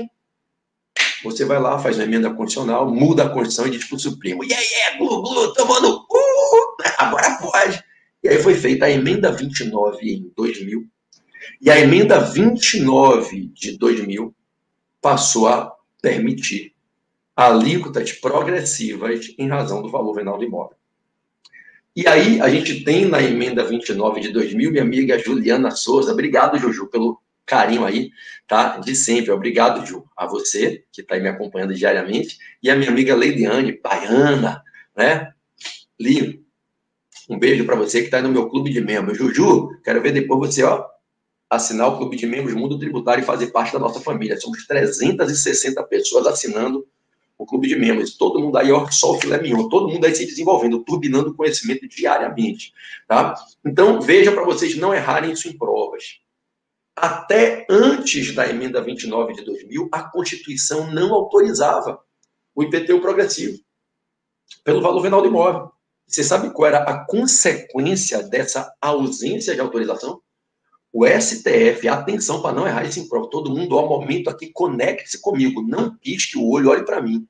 você vai lá, faz uma emenda constitucional, muda a Constituição e diz para o Supremo, e aí, glu, tomando agora pode. E aí foi feita a emenda 29 em 2000, e a emenda 29 de 2000 passou a permitir alíquotas progressivas em razão do valor venal do imóvel. E aí a gente tem na emenda 29 de 2000, minha amiga Juliana Souza, obrigado, Juju, pelo carinho aí, tá? De sempre, obrigado, Ju, a você, que está aí me acompanhando diariamente, e a minha amiga Leidiane, baiana, né? Li, um beijo para você que está aí no meu clube de membros. Juju, quero ver depois você, ó, assinar o Clube de Membros Mundo Tributário e fazer parte da nossa família. Somos 360 pessoas assinando o Clube de Membros. Todo mundo aí, ó, só o filé mignon. Todo mundo aí se desenvolvendo, turbinando conhecimento diariamente, tá? Então, veja para vocês não errarem isso em provas. Até antes da emenda 29 de 2000, a Constituição não autorizava o IPTU progressivo pelo valor venal do imóvel. Você sabe qual era a consequência dessa ausência de autorização? O STF, atenção para não errar isso em prova, todo mundo, ao momento aqui, conecte-se comigo, não pisque o olho, olhe para mim.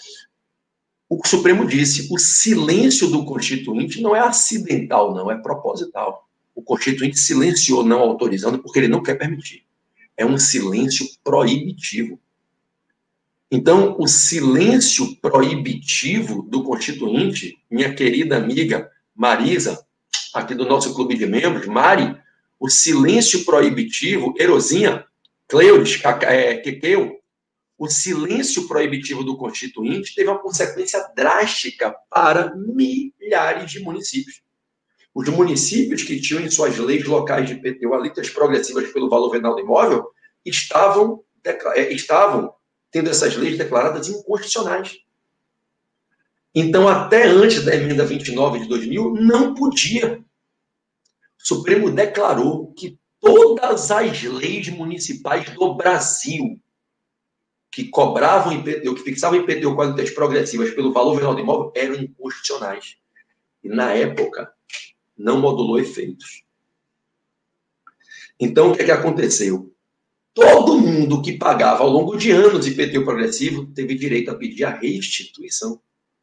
O Supremo disse, o silêncio do Constituinte não é acidental, não, é proposital. O Constituinte silenciou não autorizando porque ele não quer permitir. É um silêncio proibitivo. Então, o silêncio proibitivo do Constituinte, minha querida amiga Marisa, aqui do nosso clube de membros, Mari, o silêncio proibitivo, Erozinha, Cleudes, Quequeu, o silêncio proibitivo do Constituinte teve uma consequência drástica para milhares de municípios. Os municípios que tinham em suas leis locais de IPTU alíquotas progressivas pelo valor venal do imóvel estavam tendo essas leis declaradas inconstitucionais. Então, até antes da emenda 29 de 2000, não podia. O Supremo declarou que todas as leis municipais do Brasil que cobravam IPTU, que fixavam IPTU com alíquotas progressivas pelo valor venal do imóvel, eram inconstitucionais. E, na época, não modulou efeitos. Então, o que aconteceu? Todo mundo que pagava ao longo de anos IPTU progressivo teve direito a pedir a restituição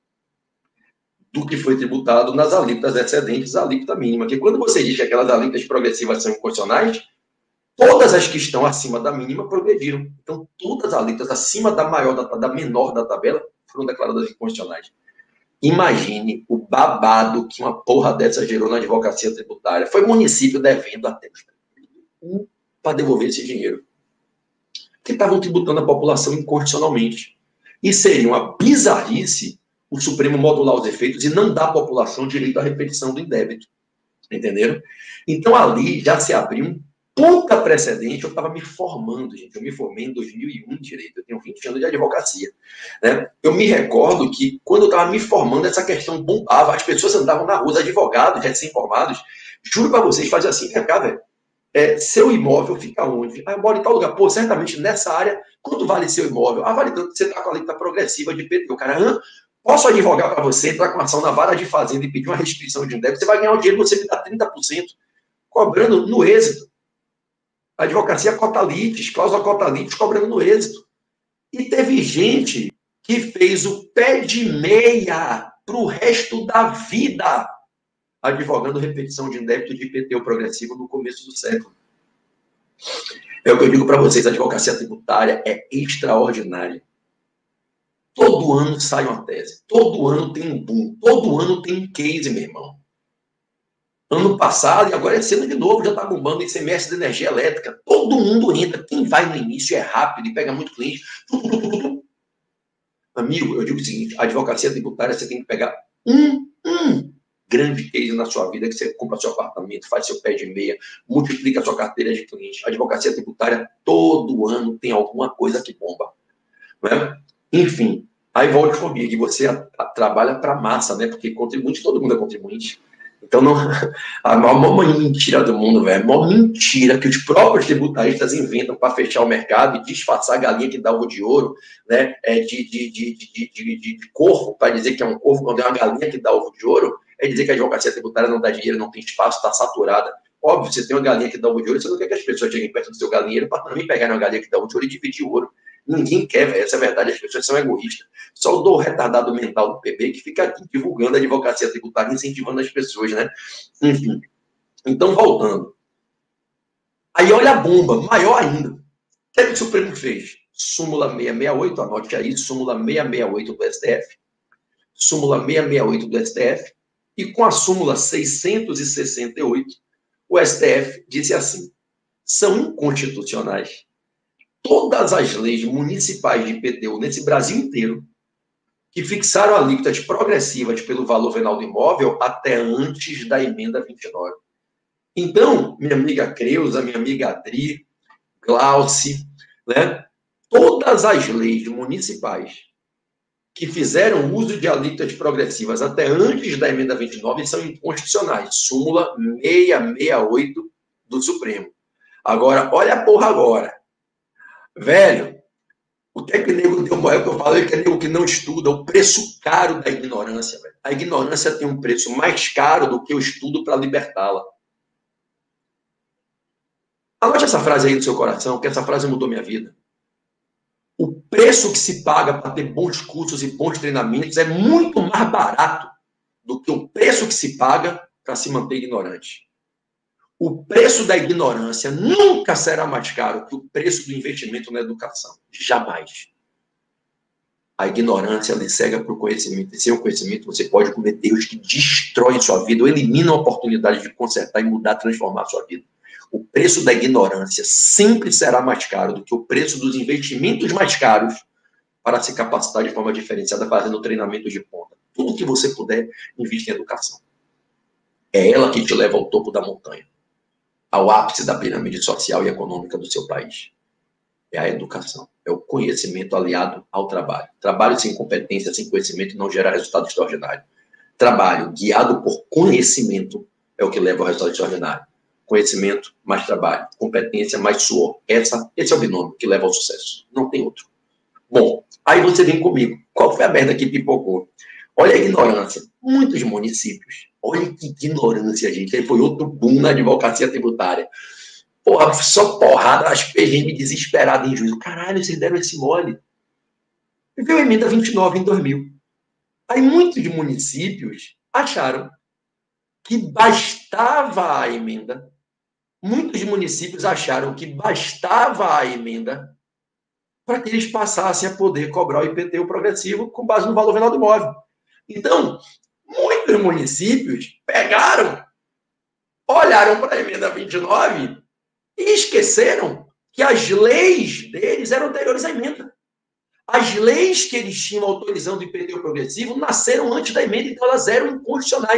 do que foi tributado nas alíquotas excedentes à alíquota mínima. Porque quando você diz que aquelas alíquotas progressivas são inconstitucionais, todas as que estão acima da mínima progrediram. Então, todas as alíquotas acima da menor da tabela foram declaradas inconstitucionais. Imagine o babado que uma porra dessa gerou na advocacia tributária. Foi município devendo até para devolver esse dinheiro. Que estavam tributando a população inconstitucionalmente. E seria uma bizarrice o Supremo modular os efeitos e não dar à população direito à repetição do indébito. Entenderam? Então, ali já se abriu um puta precedente, eu estava me formando, gente. Eu me formei em 2001 em Direito. Eu tenho 20 anos de advocacia. Né? Eu me recordo que, quando eu estava me formando, essa questão bombava. As pessoas andavam na rua, os advogados, recém-formados. Juro para vocês, fazia assim, vem cá, velho. Seu imóvel fica onde? Ah, eu moro em tal lugar. Pô, certamente nessa área, quanto vale seu imóvel? Ah, vale tanto, você está com a alíquota progressiva de IPTU. Cara, posso advogar para você, entrar com ação na vara de fazenda e pedir uma restrição de um débito? Você vai ganhar o dinheiro, você me dá 30%, cobrando no êxito. Advocacia cota-litis, cláusula cota-litis, cobrando no êxito. E teve gente que fez o pé de meia para o resto da vida, advogando repetição de débito de IPTU progressivo no começo do século. É o que eu digo para vocês, a advocacia tributária é extraordinária. Todo ano sai uma tese, todo ano tem um boom, todo ano tem um case, meu irmão. Ano passado, e agora esse ano de novo, já está bombando em semestre de energia elétrica. Todo mundo entra. Quem vai no início é rápido e pega muito cliente. Amigo, eu digo o seguinte, a advocacia tributária, você tem que pegar um grande case na sua vida, que você compra seu apartamento, faz seu pé de meia, multiplica a sua carteira de cliente. A advocacia tributária, todo ano, tem alguma coisa que bomba. Né? Enfim, aí volte comigo, que você trabalha para a massa, né? Porque contribuinte, todo mundo é contribuinte. Então, não, a maior mentira do mundo, velho, a maior mentira que os próprios tributaristas inventam para fechar o mercado e disfarçar a galinha que dá ovo de ouro, né, de corvo, para dizer que é um corvo, quando é uma galinha que dá ovo de ouro, é dizer que a advocacia tributária não dá dinheiro, não tem espaço, está saturada. Óbvio, você tem uma galinha que dá ovo de ouro, você não quer que as pessoas cheguem perto do seu galinheiro para também pegar uma galinha que dá ovo de ouro e dividir o ouro. Ninguém quer, velho, essa é a verdade, as pessoas são egoístas. Só o retardado mental do PB que fica aqui divulgando a advocacia tributária, incentivando as pessoas, né? Enfim. Então, voltando. Aí olha a bomba, maior ainda. O que é que o Supremo fez? Súmula 668, anote aí, súmula 668 do STF. Súmula 668 do STF. E com a súmula 668, o STF disse assim: são inconstitucionais todas as leis municipais de IPTU nesse Brasil inteiro que fixaram alíquotas progressivas pelo valor venal do imóvel até antes da emenda 29. Então, minha amiga Creuza, minha amiga Adri, Glauci, né? Todas as leis municipais que fizeram uso de alíquotas progressivas até antes da emenda 29 são inconstitucionais. Súmula 668 do Supremo. Agora, olha a porra agora. Velho, o que é que o nego deu maior que eu falei? Que é nego que não estuda, o preço caro da ignorância. Velho. A ignorância tem um preço mais caro do que o estudo para libertá-la. Anote essa frase aí no seu coração, que essa frase mudou minha vida. O preço que se paga para ter bons cursos e bons treinamentos é muito mais barato do que o preço que se paga para se manter ignorante. O preço da ignorância nunca será mais caro que o preço do investimento na educação. Jamais. A ignorância lhe cega para o conhecimento. E sem o conhecimento você pode cometer erros que destroem sua vida ou eliminam a oportunidade de consertar e mudar, transformar a sua vida. O preço da ignorância sempre será mais caro do que o preço dos investimentos mais caros para se capacitar de forma diferenciada, fazendo treinamento de ponta. Tudo que você puder, investe em educação. É ela que te leva ao topo da montanha, ao ápice da pirâmide social e econômica do seu país. É a educação. É o conhecimento aliado ao trabalho. Trabalho sem competência, sem conhecimento, não gera resultado extraordinário. Trabalho guiado por conhecimento é o que leva ao resultado extraordinário. Conhecimento mais trabalho. Competência mais suor. Esse é o binômio que leva ao sucesso. Não tem outro. Bom, aí você vem comigo. Qual foi a merda que pipocou? Olha a ignorância. Muitos municípios. Olha que ignorância, gente. Aí foi outro boom na advocacia tributária. Porra, só porrada, as PGM desesperadas em juízo. Caralho, vocês deram esse mole. E veio a emenda 29 em 2000. Aí muitos municípios acharam que bastava a emenda. Muitos municípios acharam que bastava a emenda para que eles passassem a poder cobrar o IPTU progressivo com base no valor venal do imóvel. Então, muitos municípios pegaram, olharam para a emenda 29 e esqueceram que as leis deles eram anteriores à emenda. As leis que eles tinham autorizando o IPTU progressivo nasceram antes da emenda, então elas eram inconstitucionais.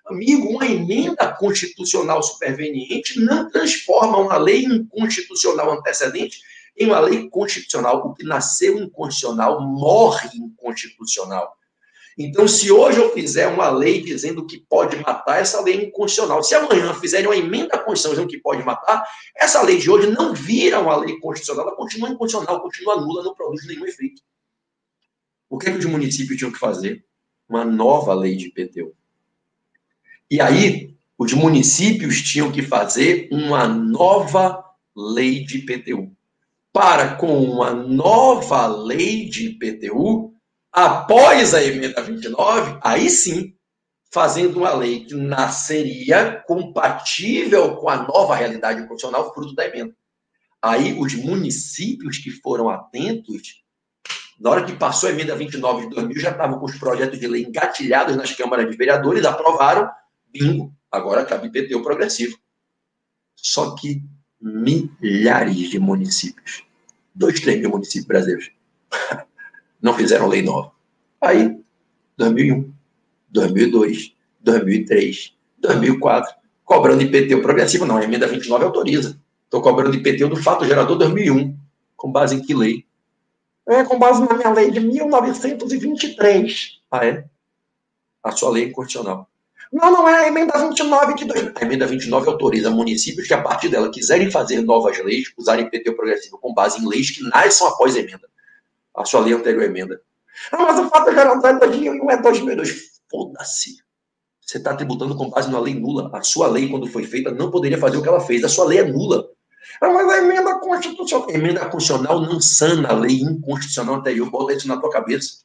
Amigo, uma emenda constitucional superveniente não transforma uma lei inconstitucional antecedente em uma lei constitucional. O que nasceu inconstitucional morre inconstitucional. Então, se hoje eu fizer uma lei dizendo que pode matar, essa lei é inconstitucional. Se amanhã fizerem uma emenda à Constituição dizendo que pode matar, essa lei de hoje não vira uma lei constitucional, ela continua inconstitucional, continua nula, não produz nenhum efeito. O que é que os municípios tinham que fazer? Uma nova lei de IPTU. E aí, os municípios tinham que fazer uma nova lei de IPTU. Para, com uma nova lei de IPTU, após a emenda 29, aí sim, fazendo uma lei que nasceria compatível com a nova realidade constitucional fruto da emenda. Aí, os municípios que foram atentos, na hora que passou a emenda 29 de 2000, já estavam com os projetos de lei engatilhados nas câmaras de vereadores, aprovaram, bingo, agora cabe IPTU progressivo. Só que milhares de municípios, 2, 3 mil municípios brasileiros, não fizeram lei nova. Aí, 2001, 2002, 2003, 2004, cobrando IPTU progressivo. Não, a emenda 29 autoriza. Estou cobrando IPTU do fato gerador 2001. Com base em que lei? Com base na minha lei de 1923. Ah, é? A sua lei é inconstitucional. Não é a emenda 29 de 2000. A emenda 29 autoriza municípios que, a partir dela, quiserem fazer novas leis, usarem IPTU progressivo com base em leis que nasçam após a emenda. A sua lei anterior à emenda. Mas o fato gerador é 2001, é 2002. Foda-se. Você está tributando com base numa lei nula. A sua lei, quando foi feita, não poderia fazer o que ela fez. A sua lei é nula. Mas a emenda constitucional... A emenda constitucional não sana a lei inconstitucional anterior. Bota isso na tua cabeça.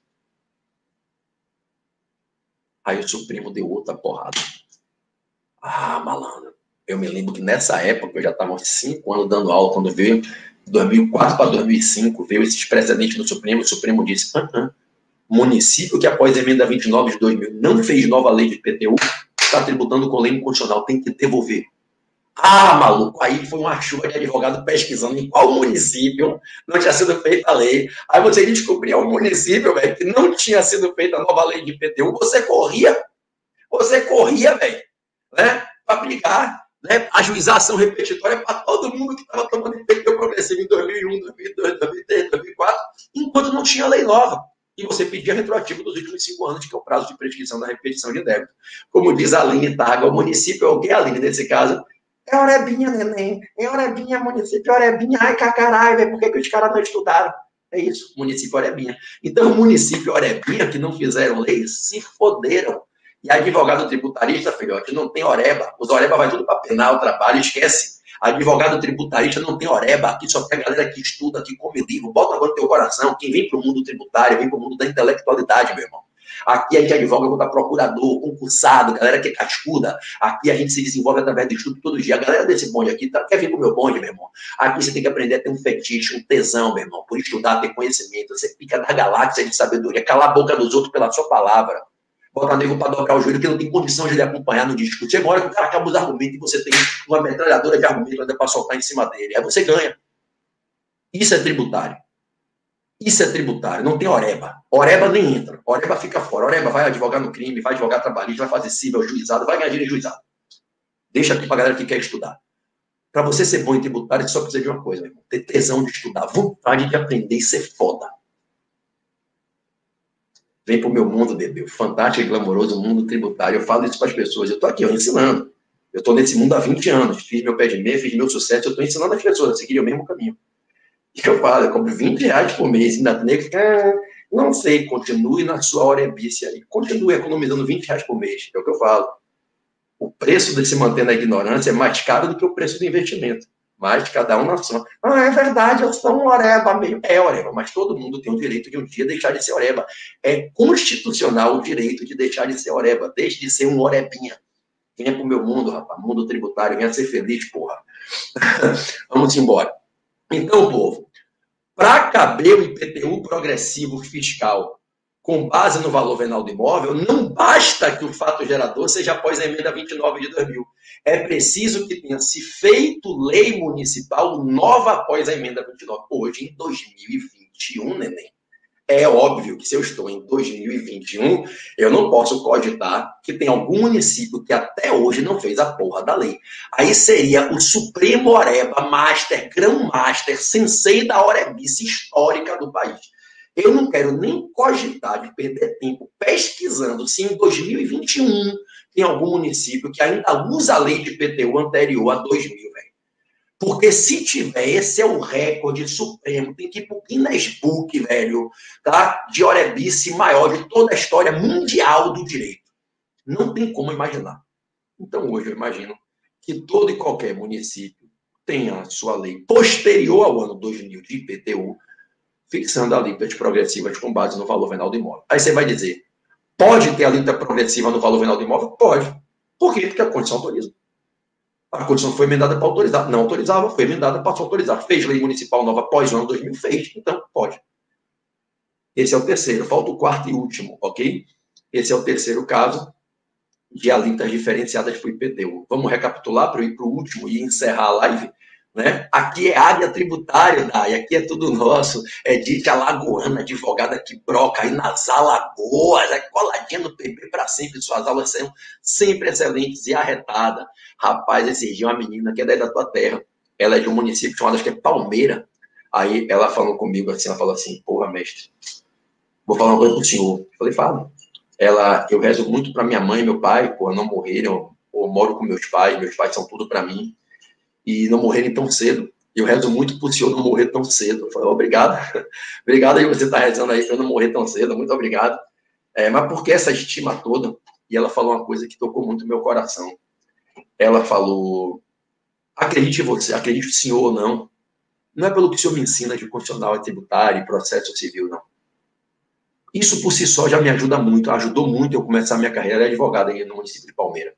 Aí o Supremo deu outra porrada. Ah, malandro. Eu me lembro que nessa época, eu já estava uns 5 anos dando aula, quando veio 2004 para 2005, veio esses precedentes no Supremo, o Supremo disse, município que após a emenda 29 de 2000 não fez nova lei de IPTU, está tributando com lei inconstitucional, tem que devolver. Ah, maluco, aí foi uma chuva de advogado pesquisando em qual município não tinha sido feita a lei. Aí você descobria um município, velho, que não tinha sido feita a nova lei de IPTU, você corria, velho, né, para brigar, né, ajuizar ação repetitória para todo mundo que estava tomando IPTU progressivo em 2001, 2002, 2003, 2004, enquanto não tinha lei nova. E você pedia retroativo dos últimos 5 anos, que é o prazo de prescrição da repetição de débito. Como diz a Aline Targa, o município é o que, Aline, nesse caso? É Orebinha, neném. É Orebinha, município Orebinha. Ai, cacarai, velho, por que os caras não estudaram? É isso, município Orebinha. Então, o município Orebinha, que não fizeram lei, se foderam. E advogado tributarista, filhote, não tem oreba. Os oreba vai tudo para penal, trabalho, esquece. Advogado tributarista não tem oreba. Aqui só tem a galera que estuda, que come livro. Bota agora no teu coração. Quem vem para o mundo tributário, vem para o mundo da intelectualidade, meu irmão. Aqui a gente advoga contra procurador, concursado, galera que é cascuda. Aqui a gente se desenvolve através do estudo todo dia. A galera desse bonde aqui quer vir pro meu bonde, meu irmão. Aqui você tem que aprender a ter um fetiche, um tesão, meu irmão. Por estudar, ter conhecimento. Você fica na galáxia de sabedoria. Calar a boca dos outros pela sua palavra. Botar nego para dobrar o joelho, que não tem condição de lhe acompanhar no discurso. Chega uma hora que o cara acaba os argumentos e você tem uma metralhadora de argumentos ainda para soltar em cima dele. Aí você ganha. Isso é tributário. Isso é tributário, não tem oreba. Oreba nem entra, oreba fica fora. Oreba vai advogar no crime, vai advogar trabalhista, vai fazer civil, juizado, vai ganhar dinheiro em juizado. Deixa aqui pra galera que quer estudar. Para você ser bom em tributário, você só precisa de uma coisa, meu irmão. Ter tesão de estudar, vontade de aprender e ser foda. Vem pro meu mundo, bebê. O fantástico e glamouroso mundo tributário. Eu falo isso para as pessoas. Eu tô aqui, ensinando. Eu tô nesse mundo há 20 anos. Fiz meu pé de meia, fiz meu sucesso. Eu tô ensinando as pessoas a seguirem o mesmo caminho. E eu falo, eu compro R$20 por mês. E ainda tem que ficar, não sei, continue na sua orebice aí. Continue economizando R$20 por mês. É o que eu falo. O preço de se manter na ignorância é mais caro do que o preço do investimento. Mas cada um na sua. Ah, é verdade, eu sou um oreba meio. É oreba, mas todo mundo tem o direito de um dia deixar de ser oreba. É constitucional o direito de deixar de ser oreba. Deixe de ser um orebinha. Venha pro meu mundo, rapaz. Mundo tributário. Venha ser feliz, porra. Vamos embora. Então, povo, para caber o IPTU progressivo fiscal com base no valor venal do imóvel, não basta que o fato gerador seja após a emenda 29 de 2000. É preciso que tenha se feito lei municipal nova após a emenda 29. Hoje, em 2021, neném, É óbvio que se eu estou em 2021, eu não posso cogitar que tem algum município que até hoje não fez a porra da lei. Aí seria o Supremo Oreba, Master, Grão-Master, Sensei da Orebice histórica do país. Eu não quero nem cogitar de perder tempo pesquisando se em 2021 tem algum município que ainda usa a lei de IPTU anterior a 2000, velho. Porque se tiver, esse é o recorde supremo. Tem que ir pro Guinness Book, velho, tá? De orebice maior de toda a história mundial do direito. Não tem como imaginar. Então, hoje, eu imagino que todo e qualquer município tenha a sua lei posterior ao ano 2000 de IPTU, fixando alíquotas progressivas com base no valor venal do imóvel. Aí você vai dizer, pode ter alíquota progressiva no valor venal do imóvel? Pode. Por quê? Porque a Constituição autoriza. A Constituição foi emendada para autorizar. Não autorizava, foi emendada para autorizar. Fez lei municipal nova após o ano 2000? Fez. Então, pode. Esse é o terceiro. Falta o quarto e último, ok? Esse é o terceiro caso de alíquotas diferenciadas para o IPTU. Vamos recapitular para eu ir para o último e encerrar a live? Né? Aqui é área tributária, Dai, aqui é tudo nosso. É Dite Alagoana, advogada que broca aí nas Alagoas, é coladinha no PP para sempre. Suas aulas são sempre excelentes e arretadas. Rapaz, esse dia uma menina que é daí da tua terra, ela é de um município chamado, acho que é Palmeira. Aí ela falou comigo assim, ela falou assim, porra, mestre, vou falar uma coisa pro senhor. Eu falei, fala. Eu rezo muito para minha mãe e meu pai, porra, não morrerem, eu moro com meus pais são tudo para mim, e não morrerem tão cedo. Eu rezo muito pro senhor não morrer tão cedo. Eu falei, obrigado. Obrigado aí você estar rezando aí para eu não morrer tão cedo, muito obrigado. Mas por que essa estima toda? E ela falou uma coisa que tocou muito no meu coração. Ela falou, acredite você, acredite o senhor ou não, não é pelo que o senhor me ensina de constitucional e tributário e processo civil, não. Isso por si só já me ajuda muito, ajudou muito eu começar a minha carreira de advogada aí no município de Palmeira.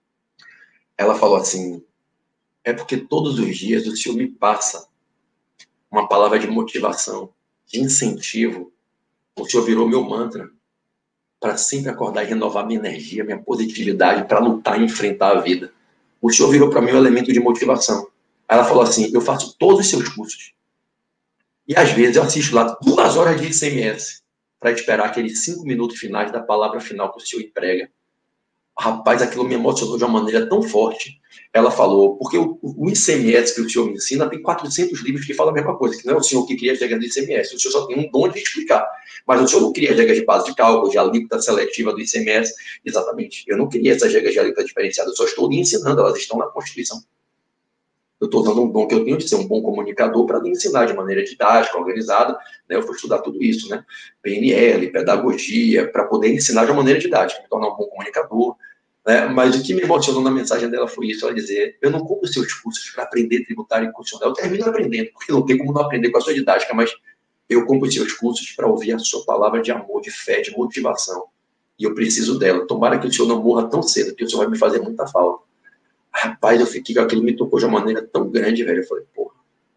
Ela falou assim, é porque todos os dias o senhor me passa uma palavra de motivação, de incentivo. O senhor virou meu mantra para sempre acordar e renovar minha energia, minha positividade para lutar e enfrentar a vida. O senhor virou para mim um elemento de motivação. Aí ela falou assim, eu faço todos os seus cursos. E às vezes eu assisto lá 2 horas de ICMS para esperar aqueles 5 minutos finais da palavra final que o senhor emprega. Rapaz, aquilo me emocionou de uma maneira tão forte. Ela falou, porque o ICMS que o senhor me ensina tem 400 livros que falam a mesma coisa, que não é o senhor que cria as regras do ICMS, o senhor só tem um dom de explicar. Mas o senhor não cria as regras de base de cálculo, de alíquota seletiva do ICMS. Exatamente. Eu não queria essas regras de alíquota diferenciada, eu só estou lhe ensinando, elas estão na Constituição. Eu estou usando um dom que eu tenho de ser um bom comunicador para lhe ensinar de maneira didática, organizada. Né? Eu fui estudar tudo isso, né? PNL, pedagogia, para poder ensinar de uma maneira didática, me tornar um bom comunicador. Né? Mas o que me emocionou na mensagem dela foi isso, ela dizer, eu não compro seus cursos para aprender tributário e constitucional, eu termino aprendendo, porque não tem como não aprender com a sua didática, mas eu compro seus cursos para ouvir a sua palavra de amor, de fé, de motivação. E eu preciso dela. Tomara que o senhor não morra tão cedo, porque o senhor vai me fazer muita falta. Rapaz, eu fiquei com aquilo, me tocou de uma maneira tão grande, velho. Eu falei, porra,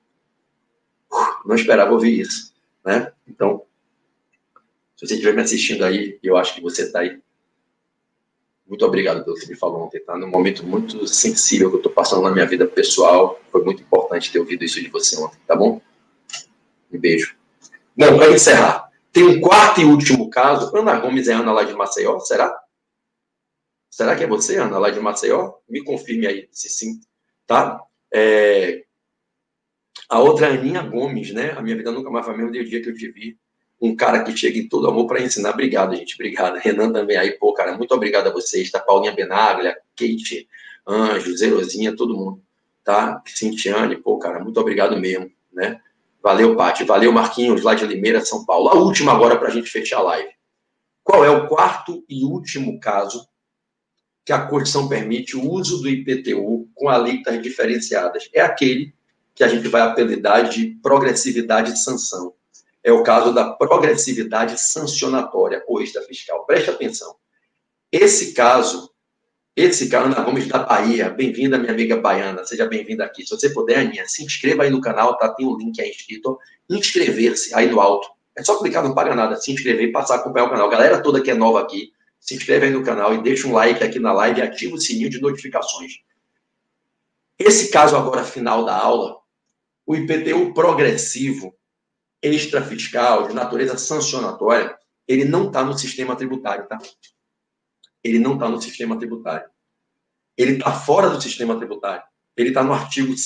não esperava ouvir isso, né? Então, se você estiver me assistindo aí, eu acho que você está aí. Muito obrigado pelo que você me falou ontem, tá? Num momento muito sensível que eu estou passando na minha vida pessoal. Foi muito importante ter ouvido isso de você ontem, tá bom? Um beijo. Bom, para encerrar, tem um quarto e último caso. Ana Gomes é Ana lá de Maceió, será? Será que é você, Ana, lá de Maceió? Me confirme aí, se sim, tá? A outra é Aninha Gomes, né? A minha vida nunca mais foi mesmo desde o dia que eu te vi. Um cara que chega em todo amor para ensinar. Obrigado, gente. Obrigado. Renan também aí. Pô, cara, muito obrigado a vocês, tá? Paulinha Benaglia, Kate, Anjo, Zerozinha, todo mundo, tá? Cintiane, pô, cara, muito obrigado mesmo, né? Valeu, Paty. Valeu, Marquinhos, lá de Limeira, São Paulo. A última agora para a gente fechar a live. Qual é o quarto e último caso que a Constituição permite o uso do IPTU com alíquotas diferenciadas? É aquele que a gente vai apelidar de progressividade de sanção. É o caso da progressividade sancionatória ou extrafiscal. Preste atenção. Esse caso, Ana Gomes da Bahia, bem-vinda, minha amiga baiana, seja bem-vinda aqui. Se você puder, Aninha, se inscreva aí no canal, tá? Tem um link aí escrito, inscrever-se aí no alto. É só clicar, não paga nada, se inscrever e passar a acompanhar o canal. Galera toda que é nova aqui, se inscreve aí no canal e deixa um like aqui na live e ativa o sininho de notificações. Esse caso agora, final da aula, o IPTU progressivo, extrafiscal, de natureza sancionatória, ele não está no sistema tributário, tá? Ele não está no sistema tributário. Ele está fora do sistema tributário. Ele está no artigo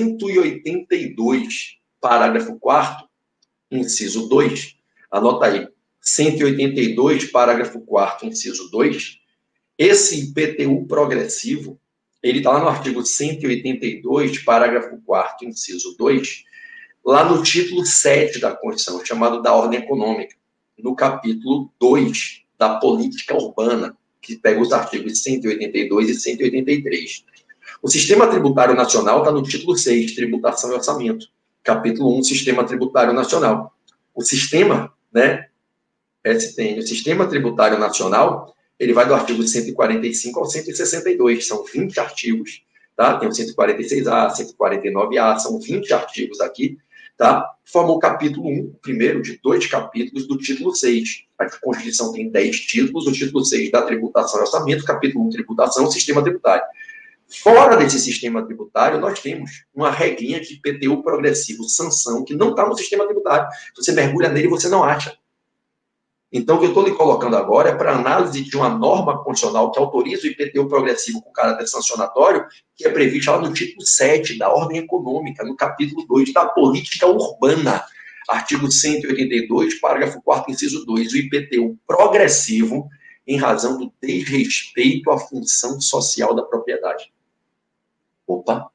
182, parágrafo 4º, inciso 2. Anota aí. 182, parágrafo 4º, inciso 2. Esse IPTU progressivo, ele está lá no artigo 182, parágrafo 4º, inciso 2, lá no título 7 da Constituição, chamado da Ordem Econômica, no capítulo 2 da Política Urbana, que pega os artigos 182 e 183. O Sistema Tributário Nacional está no título 6, Tributação e Orçamento. Capítulo 1, Sistema Tributário Nacional. O sistema, né, STN, o Sistema Tributário Nacional, ele vai do artigo 145 ao 162, são 20 artigos, tá? Tem o 146A, 149A, são 20 artigos aqui, tá? Forma o capítulo 1, o primeiro de 2 capítulos do título 6. A Constituição tem 10 títulos, o título 6 da Tributação e Orçamento, capítulo 1, Tributação, Sistema Tributário. Fora desse sistema tributário, nós temos uma regrinha de IPTU progressivo, sanção, que não está no sistema tributário. Se você mergulha nele, você não acha. Então, o que eu estou lhe colocando agora é para análise de uma norma constitucional que autoriza o IPTU progressivo com caráter sancionatório, que é prevista lá no título 7 da Ordem Econômica, no capítulo 2 da Política Urbana, artigo 182, parágrafo 4º, inciso 2, o IPTU progressivo em razão do desrespeito à função social da propriedade. Opa!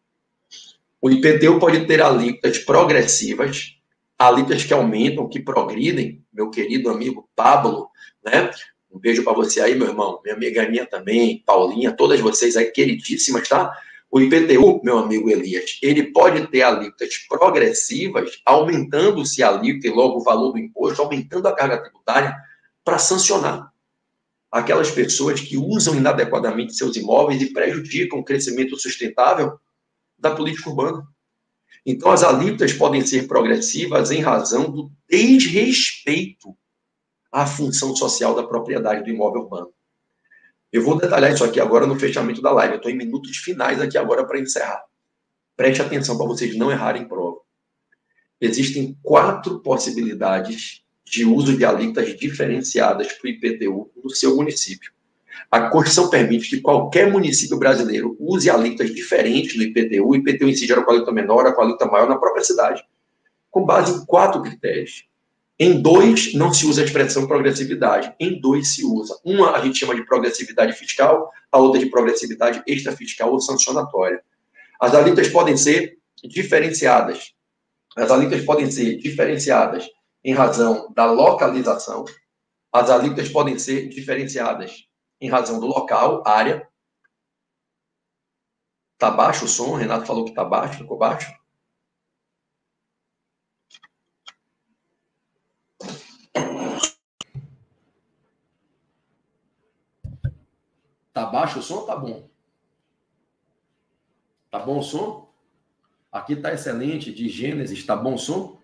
O IPTU pode ter alíquotas progressivas, alíquotas que aumentam, que progridem, meu querido amigo Pablo, né? Um beijo para você aí, meu irmão, minha amiga minha também, Paulinha, todas vocês aí queridíssimas, tá? O IPTU, meu amigo Elias, ele pode ter alíquotas progressivas, aumentando-se a alíquota e logo o valor do imposto, aumentando a carga tributária para sancionar aquelas pessoas que usam inadequadamente seus imóveis e prejudicam o crescimento sustentável da política urbana. Então, as alíquotas podem ser progressivas em razão do desrespeito à função social da propriedade do imóvel urbano. Eu vou detalhar isso aqui agora no fechamento da live. Eu estou em minutos finais aqui agora para encerrar. Preste atenção para vocês não errarem em prova. Existem 4 possibilidades de uso de alíquotas diferenciadas para o IPTU no seu município. A Constituição permite que qualquer município brasileiro use alíquotas diferentes do IPTU. O IPTU incide com a alíquota menor ou com a alíquota maior na própria cidade, com base em 4 critérios. Em 2, não se usa a expressão progressividade. Em 2, se usa. Uma a gente chama de progressividade fiscal, a outra de progressividade extrafiscal ou sancionatória. As alíquotas podem ser diferenciadas. As alíquotas podem ser diferenciadas em razão da localização. As alíquotas podem ser diferenciadas em razão do local, área. Está baixo o som? O Renato falou que está baixo, ficou baixo? Está baixo o som ou está bom? Está bom o som? Aqui está excelente, de Gênesis, está bom o som?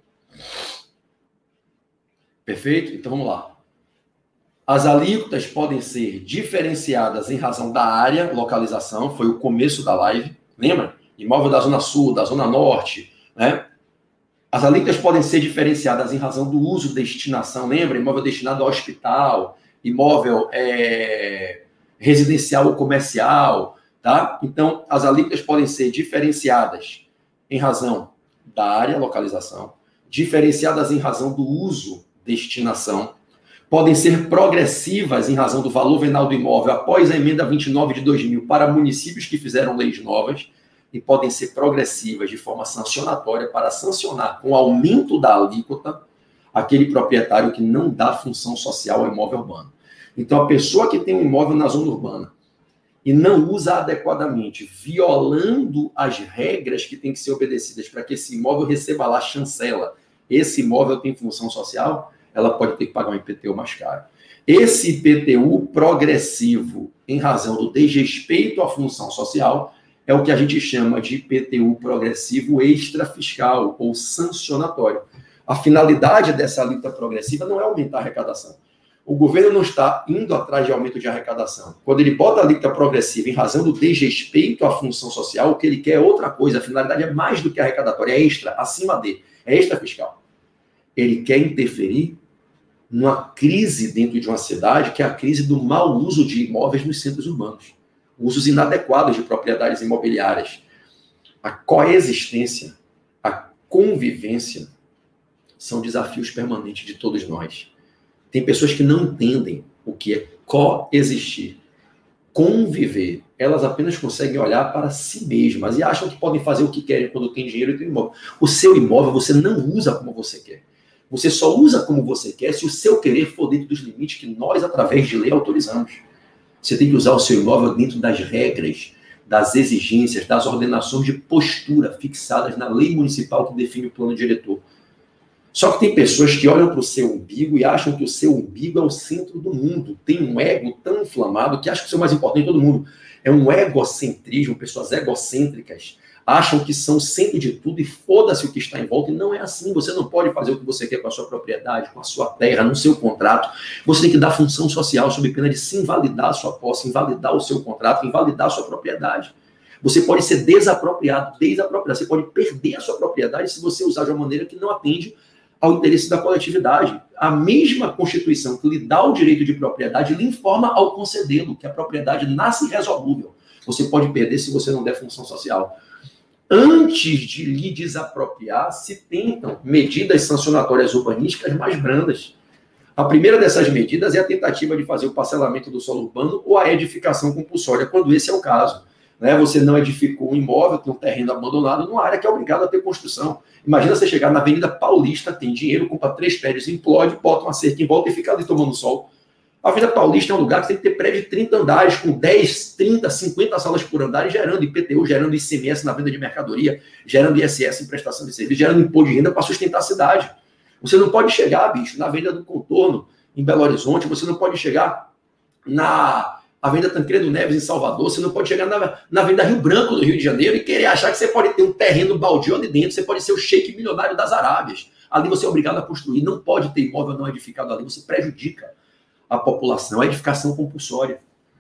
Perfeito? Então vamos lá. As alíquotas podem ser diferenciadas em razão da área, localização, foi o começo da live, lembra? Imóvel da Zona Sul, da Zona Norte, né? As alíquotas podem ser diferenciadas em razão do uso, destinação, lembra? Imóvel destinado ao hospital, imóvel residencial ou comercial, tá? Então, as alíquotas podem ser diferenciadas em razão da área, localização, diferenciadas em razão do uso, destinação, podem ser progressivas em razão do valor venal do imóvel após a emenda 29 de 2000 para municípios que fizeram leis novas e podem ser progressivas de forma sancionatória para sancionar com aumento da alíquota aquele proprietário que não dá função social ao imóvel urbano. Então, a pessoa que tem um imóvel na zona urbana e não usa adequadamente, violando as regras que têm que ser obedecidas para que esse imóvel receba lá chancela, esse imóvel tem função social, ela pode ter que pagar um IPTU mais caro. Esse IPTU progressivo, em razão do desrespeito à função social, é o que a gente chama de IPTU progressivo extrafiscal ou sancionatório. A finalidade dessa alíquota progressiva não é aumentar a arrecadação. O governo não está indo atrás de aumento de arrecadação. Quando ele bota a alíquota progressiva em razão do desrespeito à função social, o que ele quer é outra coisa. A finalidade é mais do que arrecadatória, é extra, acima de, é extrafiscal. ele quer interferir numa crise dentro de uma cidade, que é a crise do mau uso de imóveis nos centros urbanos. Usos inadequados de propriedades imobiliárias. A coexistência, a convivência são desafios permanentes de todos nós. Tem pessoas que não entendem o que é coexistir, conviver. Elas apenas conseguem olhar para si mesmas e acham que podem fazer o que querem quando tem dinheiro e tem imóvel. O seu imóvel você não usa como você quer. Você só usa como você quer se o seu querer for dentro dos limites que nós, através de lei, autorizamos. Você tem que usar o seu imóvel dentro das regras, das exigências, das ordenações de postura fixadas na lei municipal que define o plano diretor. Só que tem pessoas que olham para o seu umbigo e acham que o seu umbigo é o centro do mundo. Tem um ego tão inflamado que acha que isso é o mais importante de todo mundo. É um egocentrismo, pessoas egocêntricas. Acham que são o centro de tudo e foda-se o que está em volta. E não é assim. Você não pode fazer o que você quer com a sua propriedade, com a sua terra, no seu contrato. Você tem que dar função social sob pena de se invalidar a sua posse, invalidar o seu contrato, invalidar a sua propriedade. Você pode ser desapropriado. Você pode perder a sua propriedade se você usar de uma maneira que não atende ao interesse da coletividade. A mesma Constituição que lhe dá o direito de propriedade lhe informa ao concedê-lo que a propriedade nasce irresolúvel. Você pode perder se você não der função social. Antes de lhe desapropriar, se tentam medidas sancionatórias urbanísticas mais brandas. A primeira dessas medidas é a tentativa de fazer o parcelamento do solo urbano ou a edificação compulsória, quando esse é o caso. Você não edificou um imóvel, tem um terreno abandonado numa área que é obrigada a ter construção. Imagina você chegar na Avenida Paulista, tem dinheiro, compra 3 prédios, implode, bota uma cerca em volta e fica ali tomando sol. A Avenida Paulista é um lugar que tem que ter prédio de 30 andares, com 10, 30, 50 salas por andar, e gerando IPTU, gerando ICMS na venda de mercadoria, gerando ISS em prestação de serviço, gerando imposto de renda para sustentar a cidade. Você não pode chegar, bicho, na Avenida do Contorno, em Belo Horizonte, você não pode chegar na Avenida Tancredo Neves, em Salvador, você não pode chegar na Avenida Rio Branco, do Rio de Janeiro, e querer achar que você pode ter um terreno baldio ali dentro, você pode ser o sheik milionário das Arábias. Ali você é obrigado a construir, não pode ter imóvel não edificado ali, você prejudica a população, a edificação compulsória.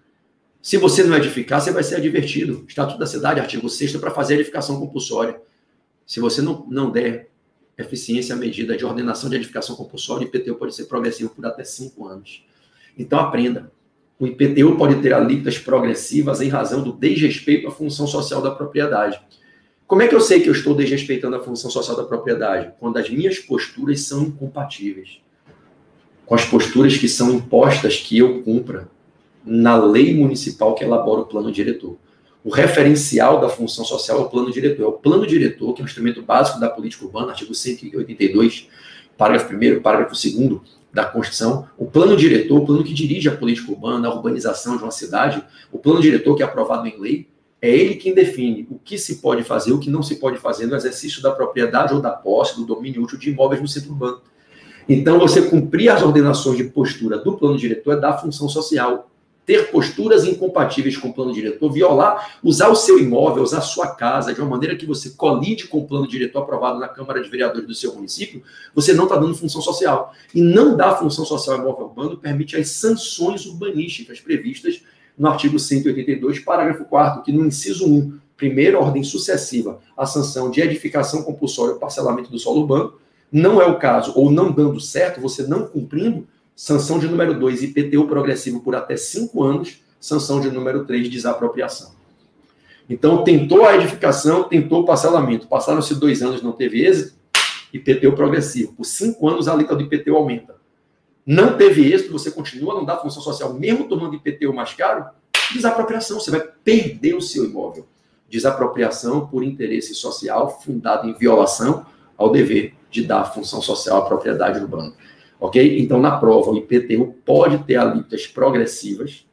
Se você não edificar, você vai ser advertido. Estatuto da Cidade, artigo 6º, para fazer a edificação compulsória. Se você não der eficiência à medida de ordenação de edificação compulsória, o IPTU pode ser progressivo por até 5 anos. Então, aprenda. O IPTU pode ter alíquotas progressivas em razão do desrespeito à função social da propriedade. Como é que eu sei que eu estou desrespeitando a função social da propriedade? Quando as minhas posturas são incompatíveis com as posturas que são impostas que eu cumpra na lei municipal que elabora o plano diretor. O referencial da função social é o plano diretor. É o plano diretor, que é um instrumento básico da política urbana, artigo 182, parágrafo 1º, parágrafo 2º da Constituição. O plano diretor, o plano que dirige a política urbana, a urbanização de uma cidade, o plano diretor que é aprovado em lei, é ele quem define o que se pode fazer, o que não se pode fazer no exercício da propriedade ou da posse, do domínio útil de imóveis no centro urbano. Então, você cumprir as ordenações de postura do plano diretor é dar função social. Ter posturas incompatíveis com o plano diretor, violar, usar o seu imóvel, usar a sua casa de uma maneira que você colide com o plano diretor aprovado na Câmara de Vereadores do seu município, você não está dando função social. E não dar função social ao imóvel urbano permite as sanções urbanísticas previstas no artigo 182, parágrafo 4º, que no inciso 1, primeira ordem sucessiva, a sanção de edificação compulsória ou parcelamento do solo urbano, não é o caso, ou não dando certo, você não cumprindo, sanção de número 2, IPTU progressivo por até 5 anos, sanção de número 3, desapropriação. Então, tentou a edificação, tentou o parcelamento, passaram-se 2 anos, não teve êxito, IPTU progressivo. Por 5 anos, a alíquota do IPTU aumenta. Não teve êxito, você continua a não dar função social, mesmo tomando IPTU mais caro, desapropriação, você vai perder o seu imóvel. Desapropriação por interesse social fundado em violação ao dever de dar função social à propriedade urbana. Ok? Então, na prova, o IPTU pode ter alíquotas progressivas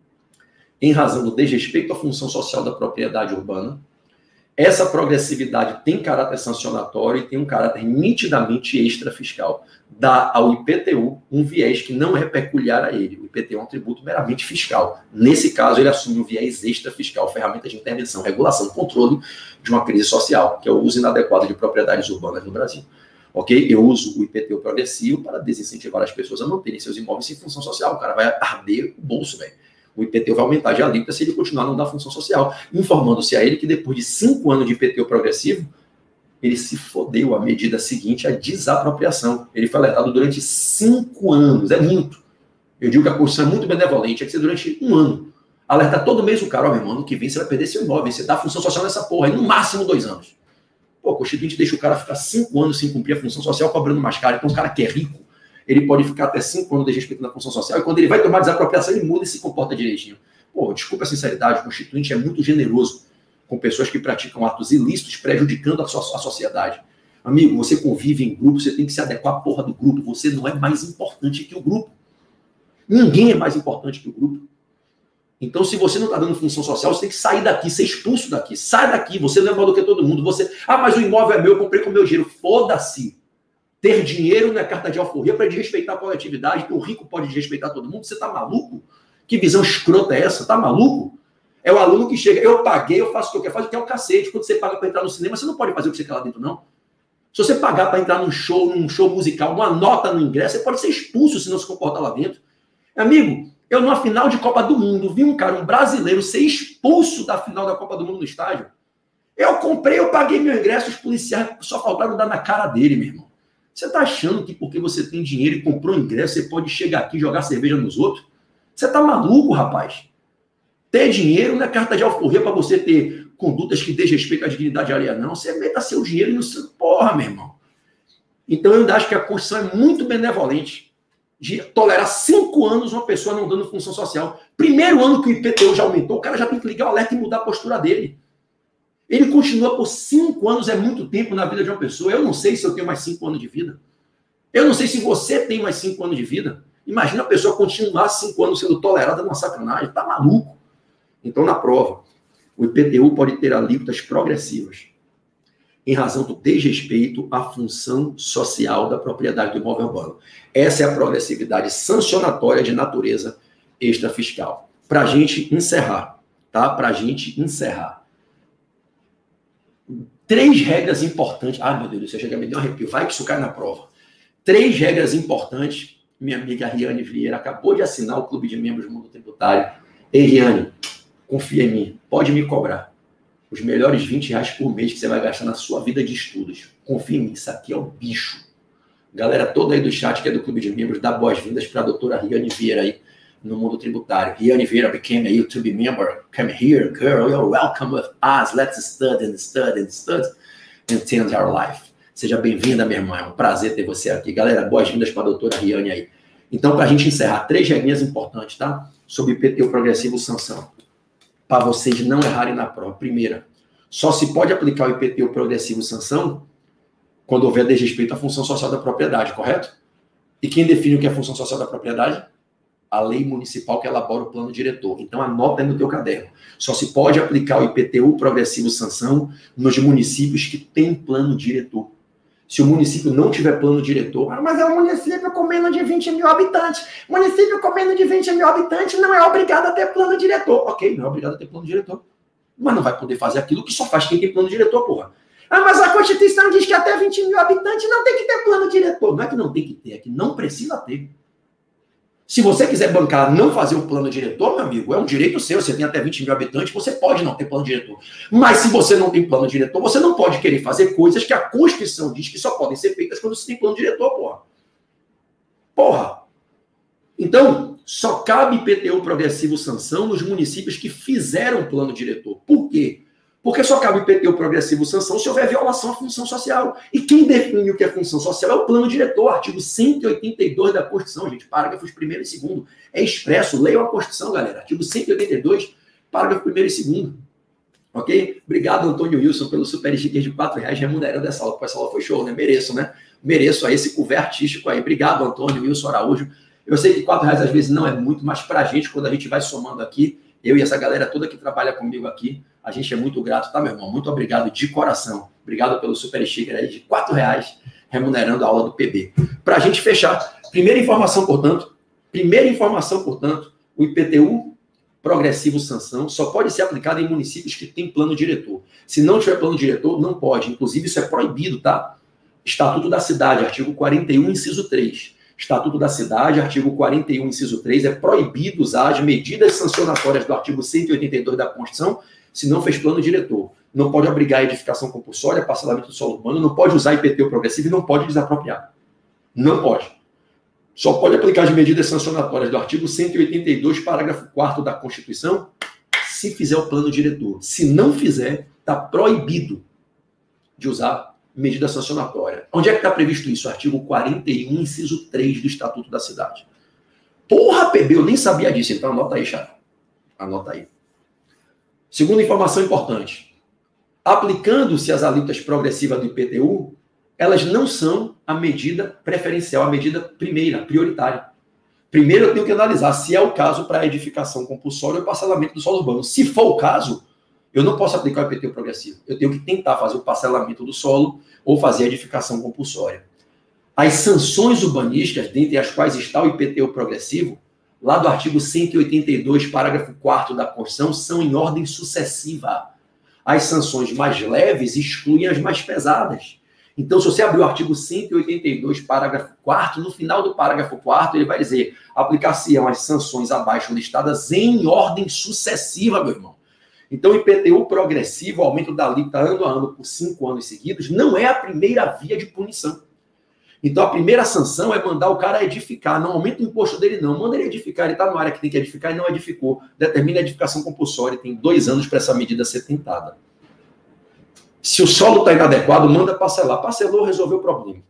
em razão do desrespeito à função social da propriedade urbana. Essa progressividade tem caráter sancionatório e tem um caráter nitidamente extrafiscal. Dá ao IPTU um viés que não é peculiar a ele. O IPTU é um tributo meramente fiscal. Nesse caso, ele assume um viés extrafiscal, ferramenta de intervenção, regulação, controle de uma crise social, que é o uso inadequado de propriedades urbanas no Brasil. Ok? Eu uso o IPTU progressivo para desincentivar as pessoas a manterem seus imóveis sem função social. O cara vai arder o bolso, velho. O IPTU vai aumentar de alíquota se ele continuar a não dar função social, informando-se a ele que depois de 5 anos de IPTU progressivo, ele se fodeu. A medida seguinte é a desapropriação. Ele foi alertado durante 5 anos. É muito. Eu digo que a Constituição é muito benevolente. Tinha que ser durante 1 ano. Alertar todo mês o cara, ó, meu irmão, ano que vem você vai perder seu imóvel. Você dá função social nessa porra. Aí no máximo 2 anos. Pô, o Constituinte deixa o cara ficar 5 anos sem cumprir a função social, cobrando mais caro. Então um cara que é rico, ele pode ficar até 5 anos desrespeitando a função social. E quando ele vai tomar desapropriação, ele muda e se comporta direitinho. Pô, desculpa a sinceridade, o Constituinte é muito generoso com pessoas que praticam atos ilícitos, prejudicando a sociedade. Amigo, você convive em grupo, você tem que se adequar à porra do grupo. Você não é mais importante que o grupo. Ninguém é mais importante que o grupo. Então, se você não está dando função social, você tem que sair daqui, ser expulso daqui. Sai daqui, você não é maior do que todo mundo. Você, mas o imóvel é meu, eu comprei com o meu dinheiro. Foda-se. Ter dinheiro não é carta de alforria para desrespeitar a coletividade, que o rico pode desrespeitar todo mundo. Você está maluco? Que visão escrota é essa? Tá maluco? É o aluno que chega, eu paguei, eu faço o que eu quero, faz o que é o cacete. Quando você paga para entrar no cinema, você não pode fazer o que você quer lá dentro, não. Se você pagar para entrar num show musical, uma nota no ingresso, você pode ser expulso se não se comportar lá dentro. Amigo, eu numa final de Copa do Mundo, vi um brasileiro, ser expulso da final da Copa do Mundo no estádio. Eu comprei, eu paguei meu ingresso, os policiais só faltaram dar na cara dele, meu irmão. Você tá achando que porque você tem dinheiro e comprou ingresso, você pode chegar aqui e jogar cerveja nos outros? Você tá maluco, rapaz? Ter dinheiro não é carta de alforria para você ter condutas que desrespeitam a dignidade alheia, não. Você meta seu dinheiro e não se... Porra, meu irmão. Então, eu ainda acho que a Constituição é muito benevolente de tolerar 5 anos uma pessoa não dando função social. Primeiro ano que o IPTU já aumentou, o cara já tem que ligar o alerta e mudar a postura dele. Ele continua por 5 anos, é muito tempo na vida de uma pessoa. Eu não sei se eu tenho mais 5 anos de vida. Eu não sei se você tem mais 5 anos de vida. Imagina a pessoa continuar 5 anos sendo tolerada numa sacanagem. Tá maluco? Então, na prova, o IPTU pode ter alíquotas progressivas em razão do desrespeito à função social da propriedade do imóvel urbano. Essa é a progressividade sancionatória de natureza extrafiscal. Para a gente encerrar, tá? Para a gente encerrar. 3 regras importantes. Meu Deus, você chega a me dar um arrepio. Vai que isso cai na prova. 3 regras importantes. Minha amiga Riane Vieira acabou de assinar o Clube de Membros do Mundo Tributário. Ei, Riane, confia em mim. Pode me cobrar os melhores R$20 por mês que você vai gastar na sua vida de estudos. Confia em mim, isso aqui é o bicho. Galera toda aí do chat que é do Clube de Membros, dá boas-vindas para a doutora Riane Vieira aí no mundo tributário. Riane Vieira became a YouTube member. Come here, girl, you're welcome with us. Let's study and study and study and change our life. Seja bem-vinda, minha irmã. É um prazer ter você aqui. Galera, boas-vindas para a doutora Riane aí. Então, para a gente encerrar, 3 regrinhas importantes, tá? Sobre IPTU progressivo sanção. Para vocês não errarem na prova. Primeira, só se pode aplicar o IPTU progressivo sanção quando houver desrespeito à função social da propriedade, correto? E quem define o que é a função social da propriedade? A lei municipal que elabora o plano diretor. Então, anota aí no teu caderno. Só se pode aplicar o IPTU progressivo sanção nos municípios que têm plano diretor. Se o município não tiver plano diretor, mas é um município com menos de 20 mil habitantes. Município com menos de 20 mil habitantes não é obrigado a ter plano diretor. Ok, não é obrigado a ter plano diretor. Mas não vai poder fazer aquilo que só faz quem tem plano diretor, porra. Mas a Constituição diz que até 20 mil habitantes não tem que ter plano diretor. Não é que não tem que ter, é que não precisa ter. Se você quiser bancar não fazer o plano diretor, meu amigo, é um direito seu. Você tem até 20 mil habitantes, você pode não ter plano diretor. Mas se você não tem plano diretor, você não pode querer fazer coisas que a Constituição diz que só podem ser feitas quando você tem plano diretor, porra. Porra. Então, só cabe IPTU progressivo sanção nos municípios que fizeram plano diretor. Por quê? Porque só cabe IPTU progressivo sanção se houver violação à função social. E quem define o que é função social é o plano diretor, artigo 182 da Constituição, gente, parágrafos 1º e 2º. É expresso, leiam a Constituição, galera. Artigo 182, parágrafo 1º e 2º. Ok? Obrigado, Antônio Wilson, pelo super sticker de R$4 remunerando essa aula. Essa aula foi show, né? Mereço, né? Mereço aí esse couvert artístico aí. Obrigado, Antônio Wilson Araújo. Eu sei que R$4 às vezes não é muito, mas pra gente, quando a gente vai somando aqui, eu e essa galera toda que trabalha comigo aqui, a gente é muito grato, tá, meu irmão? Muito obrigado de coração. Obrigado pelo super sticker aí de R$4 remunerando a aula do PB. Para a gente fechar, primeira informação, portanto, o IPTU progressivo sanção só pode ser aplicado em municípios que têm plano diretor. Se não tiver plano diretor, não pode. Inclusive, isso é proibido, tá? Estatuto da Cidade, artigo 41, inciso 3. Estatuto da Cidade, artigo 41, inciso 3, é proibido usar as medidas sancionatórias do artigo 182 da Constituição se não fez plano diretor. não pode obrigar a edificação compulsória, parcelamento do solo urbano, não pode usar IPTU progressivo e não pode desapropriar. Não pode. Só pode aplicar as medidas sancionatórias do artigo 182, parágrafo 4º da Constituição, se fizer o plano diretor. Se não fizer, está proibido de usar medida sancionatória. Onde é que está previsto isso? Artigo 41, inciso 3 do Estatuto da Cidade. Porra, PB, eu nem sabia disso. Então anota aí, Chato. Anota aí. Segunda informação importante. Aplicando-se as alíquotas progressivas do IPTU, elas não são a medida preferencial, a medida primeira, prioritária. Primeiro eu tenho que analisar se é o caso para a edificação compulsória ou parcelamento do solo urbano. Se for o caso, eu não posso aplicar o IPTU progressivo. Eu tenho que tentar fazer o parcelamento do solo ou fazer a edificação compulsória. As sanções urbanísticas, dentre as quais está o IPTU progressivo, lá do artigo 182, parágrafo 4º da Constituição, são em ordem sucessiva. As sanções mais leves excluem as mais pesadas. Então, se você abrir o artigo 182, parágrafo 4º, no final do parágrafo 4º, ele vai dizer: aplicar-se-ão as sanções abaixo listadas em ordem sucessiva, meu irmão. Então, o IPTU progressivo, o aumento da alíquota ano a ano por 5 anos seguidos, não é a primeira via de punição. Então, a primeira sanção é mandar o cara edificar. Não aumenta o imposto dele, não. Manda ele edificar. Ele está na área que tem que edificar e não edificou. Determina a edificação compulsória. Tem 2 anos para essa medida ser tentada. Se o solo está inadequado, manda parcelar. Parcelou, resolveu o problema.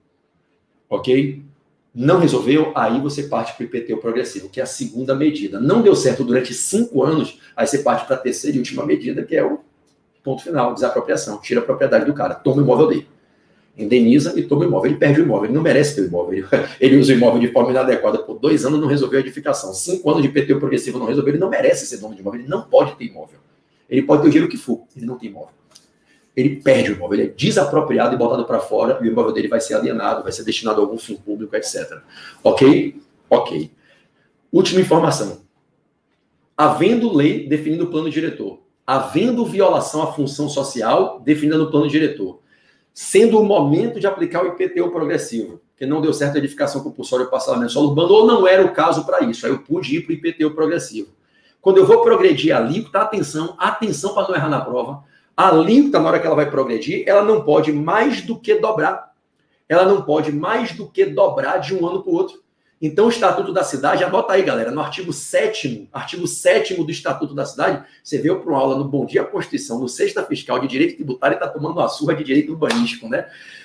Ok? Não resolveu, aí você parte para o IPTU progressivo, que é a segunda medida. Não deu certo durante 5 anos, aí você parte para a terceira e última medida, que é o ponto final, desapropriação. Tira a propriedade do cara, toma o imóvel dele. Indeniza e toma o imóvel. Ele perde o imóvel, ele não merece ter o imóvel. Ele usa o imóvel de forma inadequada por 2 anos, não resolveu a edificação. 5 anos de IPTU progressivo não resolveu, ele não merece ser dono de imóvel, ele não pode ter imóvel. Ele pode ter o dinheiro que for, ele não tem imóvel. Ele perde o imóvel, ele é desapropriado e botado para fora, e o imóvel dele vai ser alienado, vai ser destinado a algum fim público, etc. Ok? Ok. Última informação. Havendo lei definindo o plano diretor, havendo violação à função social definida no plano diretor, sendo o momento de aplicar o IPTU progressivo, que não deu certo a edificação compulsória ou parcelamento do solo urbano, ou não era o caso para isso, aí eu pude ir para o IPTU progressivo. Quando eu vou progredir a alíquota, atenção para não errar na prova, a alíquota, na hora que ela vai progredir, ela não pode mais do que dobrar. Ela não pode mais do que dobrar de um ano para o outro. Então, o Estatuto da Cidade, anota aí, galera, no artigo 7º do Estatuto da Cidade, você veio para uma aula no Bom Dia Constituição, no Sexta Fiscal de Direito Tributário, e está tomando uma surra de Direito Urbanístico, né?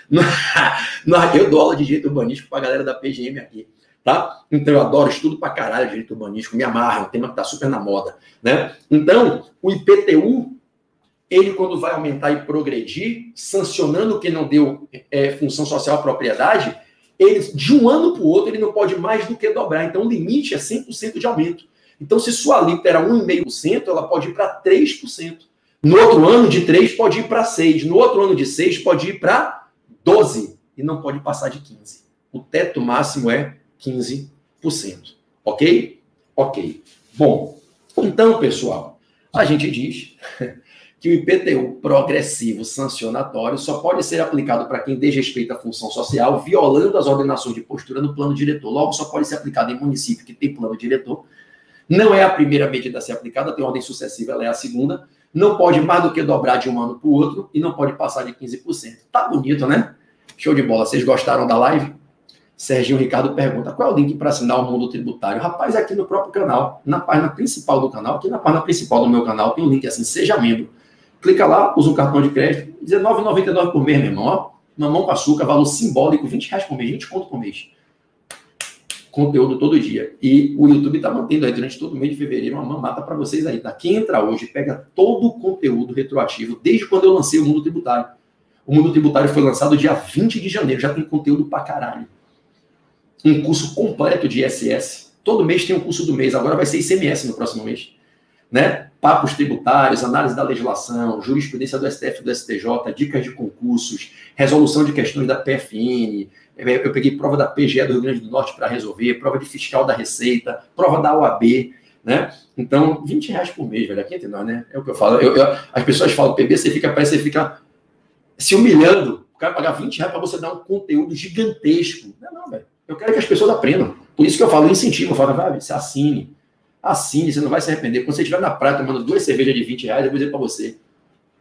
Eu dou aula de Direito Urbanístico para a galera da PGM aqui, tá? Então, eu adoro estudo para caralho Direito Urbanístico, me amarra, é um tema que está super na moda, né? Então, o IPTU, ele, quando vai aumentar e progredir, sancionando quem não deu função social à propriedade, ele, de um ano para o outro, ele não pode mais do que dobrar. Então, o limite é 100% de aumento. Então, se sua alíquota era 1,5%, ela pode ir para 3%. No outro ano, de 3% pode ir para 6%. No outro ano, de 6% pode ir para 12%. E não pode passar de 15%. O teto máximo é 15%. Ok? Ok. Bom, então, pessoal, a gente diz que o IPTU progressivo sancionatório só pode ser aplicado para quem desrespeita a função social, violando as ordenações de postura no plano diretor. Logo, só pode ser aplicado em município que tem plano diretor. Não é a primeira medida a ser aplicada, tem ordem sucessiva, ela é a segunda. Não pode mais do que dobrar de um ano para o outro e não pode passar de 15%. Tá bonito, né? Show de bola. Vocês gostaram da live? Serginho Ricardo pergunta, qual é o link para assinar o Mundo Tributário? Rapaz, aqui no próprio canal, na página principal do canal, aqui na página principal do meu canal, tem um link assim, seja membro. Clica lá, usa um cartão de crédito, R$19,99 por mês, meu irmão. Ó, mamão com açúcar, valor simbólico, R$20 por mês, 20 conto por mês. Conteúdo todo dia. E o YouTube está mantendo aí durante todo o mês de fevereiro uma mamata para vocês aí, tá? Quem entra hoje pega todo o conteúdo retroativo, desde quando eu lancei o Mundo Tributário. O Mundo Tributário foi lançado dia 20 de janeiro, já tem conteúdo pra caralho. Um curso completo de ISS. Todo mês tem um curso do mês, agora vai ser ICMS no próximo mês. Né? Papos tributários, análise da legislação, jurisprudência do STF e do STJ, dicas de concursos, resolução de questões da PFN, eu peguei prova da PGE do Rio Grande do Norte para resolver, prova de fiscal da Receita, prova da OAB, né? Então, R$20 por mês, velho, aqui entre nós, né? É o que eu falo. As pessoas falam, PB, parece que você fica se humilhando, o cara pagar R$20 para você dar um conteúdo gigantesco. Não, velho. Eu quero que as pessoas aprendam. Por isso que eu falo incentivo, eu falo, vai, você assine, você não vai se arrepender. Quando você estiver na praia tomando 2 cervejas de R$20, eu vou dizer para você,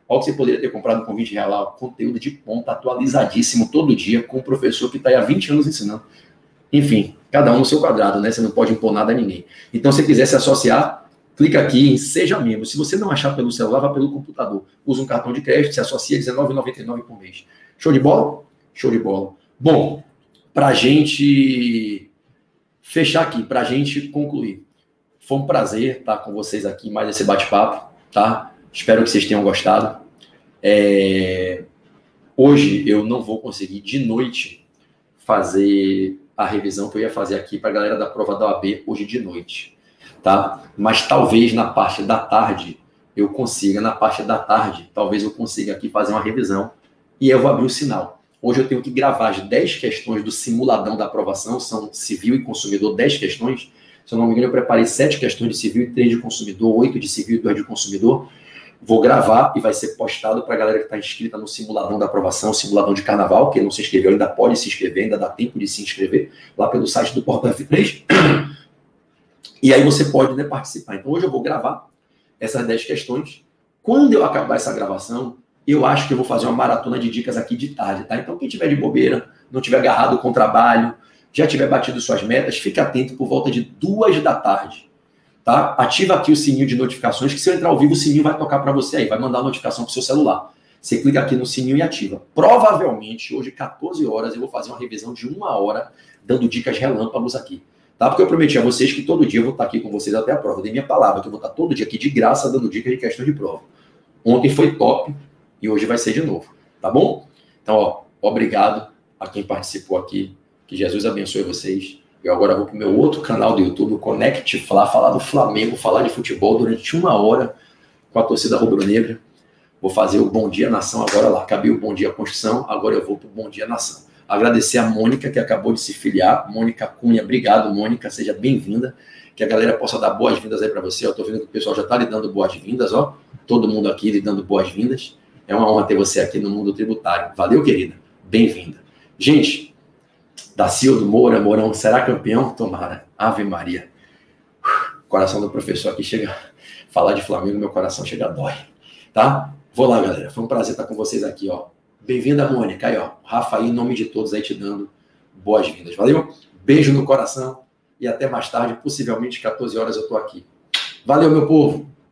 Olha o que você poderia ter comprado com R$20 lá, conteúdo de ponta, atualizadíssimo, todo dia, com um professor que está aí há 20 anos ensinando. Enfim, cada um no seu quadrado, né? Você não pode impor nada a ninguém. Então, se quiser se associar, clica aqui em Seja Membro. Se você não achar pelo celular, vá pelo computador. Usa um cartão de crédito, se associa, R$19,99 por mês. Show de bola? Show de bola. Bom, para a gente fechar aqui, para a gente concluir. Foi um prazer estar com vocês aqui, mais esse bate-papo, tá? Espero que vocês tenham gostado. Hoje eu não vou conseguir, de noite, fazer a revisão que eu ia fazer aqui para a galera da prova da OAB hoje de noite, tá? Mas talvez na parte da tarde eu consiga, talvez eu consiga aqui fazer uma revisão e eu vou abrir o sinal. Hoje eu tenho que gravar as 10 questões do simuladão da aprovação, são civil e consumidor, 10 questões. Se eu não me engano, eu preparei 7 questões de civil e 3 de consumidor, 8 de civil e 2 de consumidor. Vou gravar e vai ser postado para a galera que está inscrita no simuladão da aprovação, simuladão de carnaval. Quem não se inscreveu ainda pode se inscrever, ainda dá tempo de se inscrever lá pelo site do Portal F3. E aí você pode, né, participar. Então hoje eu vou gravar essas 10 questões. Quando eu acabar essa gravação, eu acho que eu vou fazer uma maratona de dicas aqui de tarde, tá? Então quem tiver de bobeira, não tiver agarrado com o trabalho, já tiver batido suas metas, fique atento por volta de 2 da tarde. Tá? Ativa aqui o sininho de notificações, que se eu entrar ao vivo, o sininho vai tocar para você aí, vai mandar a notificação para o seu celular. Você clica aqui no sininho e ativa. Provavelmente, hoje, 14 horas, eu vou fazer uma revisão de 1 hora, dando dicas relâmpagos aqui. Tá? Porque eu prometi a vocês que todo dia eu vou estar aqui com vocês até a prova. Eu dei minha palavra, que eu vou estar todo dia aqui de graça, dando dicas de questões de prova. Ontem foi top e hoje vai ser de novo. Tá bom? Então, ó, obrigado a quem participou aqui. Que Jesus abençoe vocês. Eu agora vou para o meu outro canal do YouTube, o Connect Fla, falar do Flamengo, falar de futebol durante 1 hora com a torcida rubro-negra. Vou fazer o Bom Dia Nação agora lá. Acabei o Bom Dia Construção, agora eu vou para o Bom Dia Nação. Agradecer a Mônica, que acabou de se filiar. Mônica Cunha, obrigado, Mônica, seja bem-vinda. Que a galera possa dar boas-vindas aí para você. Eu estou vendo que o pessoal já está lhe dando boas-vindas, ó. Todo mundo aqui lhe dando boas-vindas. É uma honra ter você aqui no mundo tributário. Valeu, querida. Bem-vinda. Gente, Dacildo, Mourão, será campeão? Tomara. Ave Maria. O coração do professor aqui chega... Falar de Flamengo, meu coração chega a dói. Tá? Vou lá, galera. Foi um prazer estar com vocês aqui, ó. Bem-vinda, Mônica. Aí, ó. Rafa aí, em nome de todos aí, te dando boas-vindas. Valeu? Beijo no coração e até mais tarde. Possivelmente 14 horas eu tô aqui. Valeu, meu povo.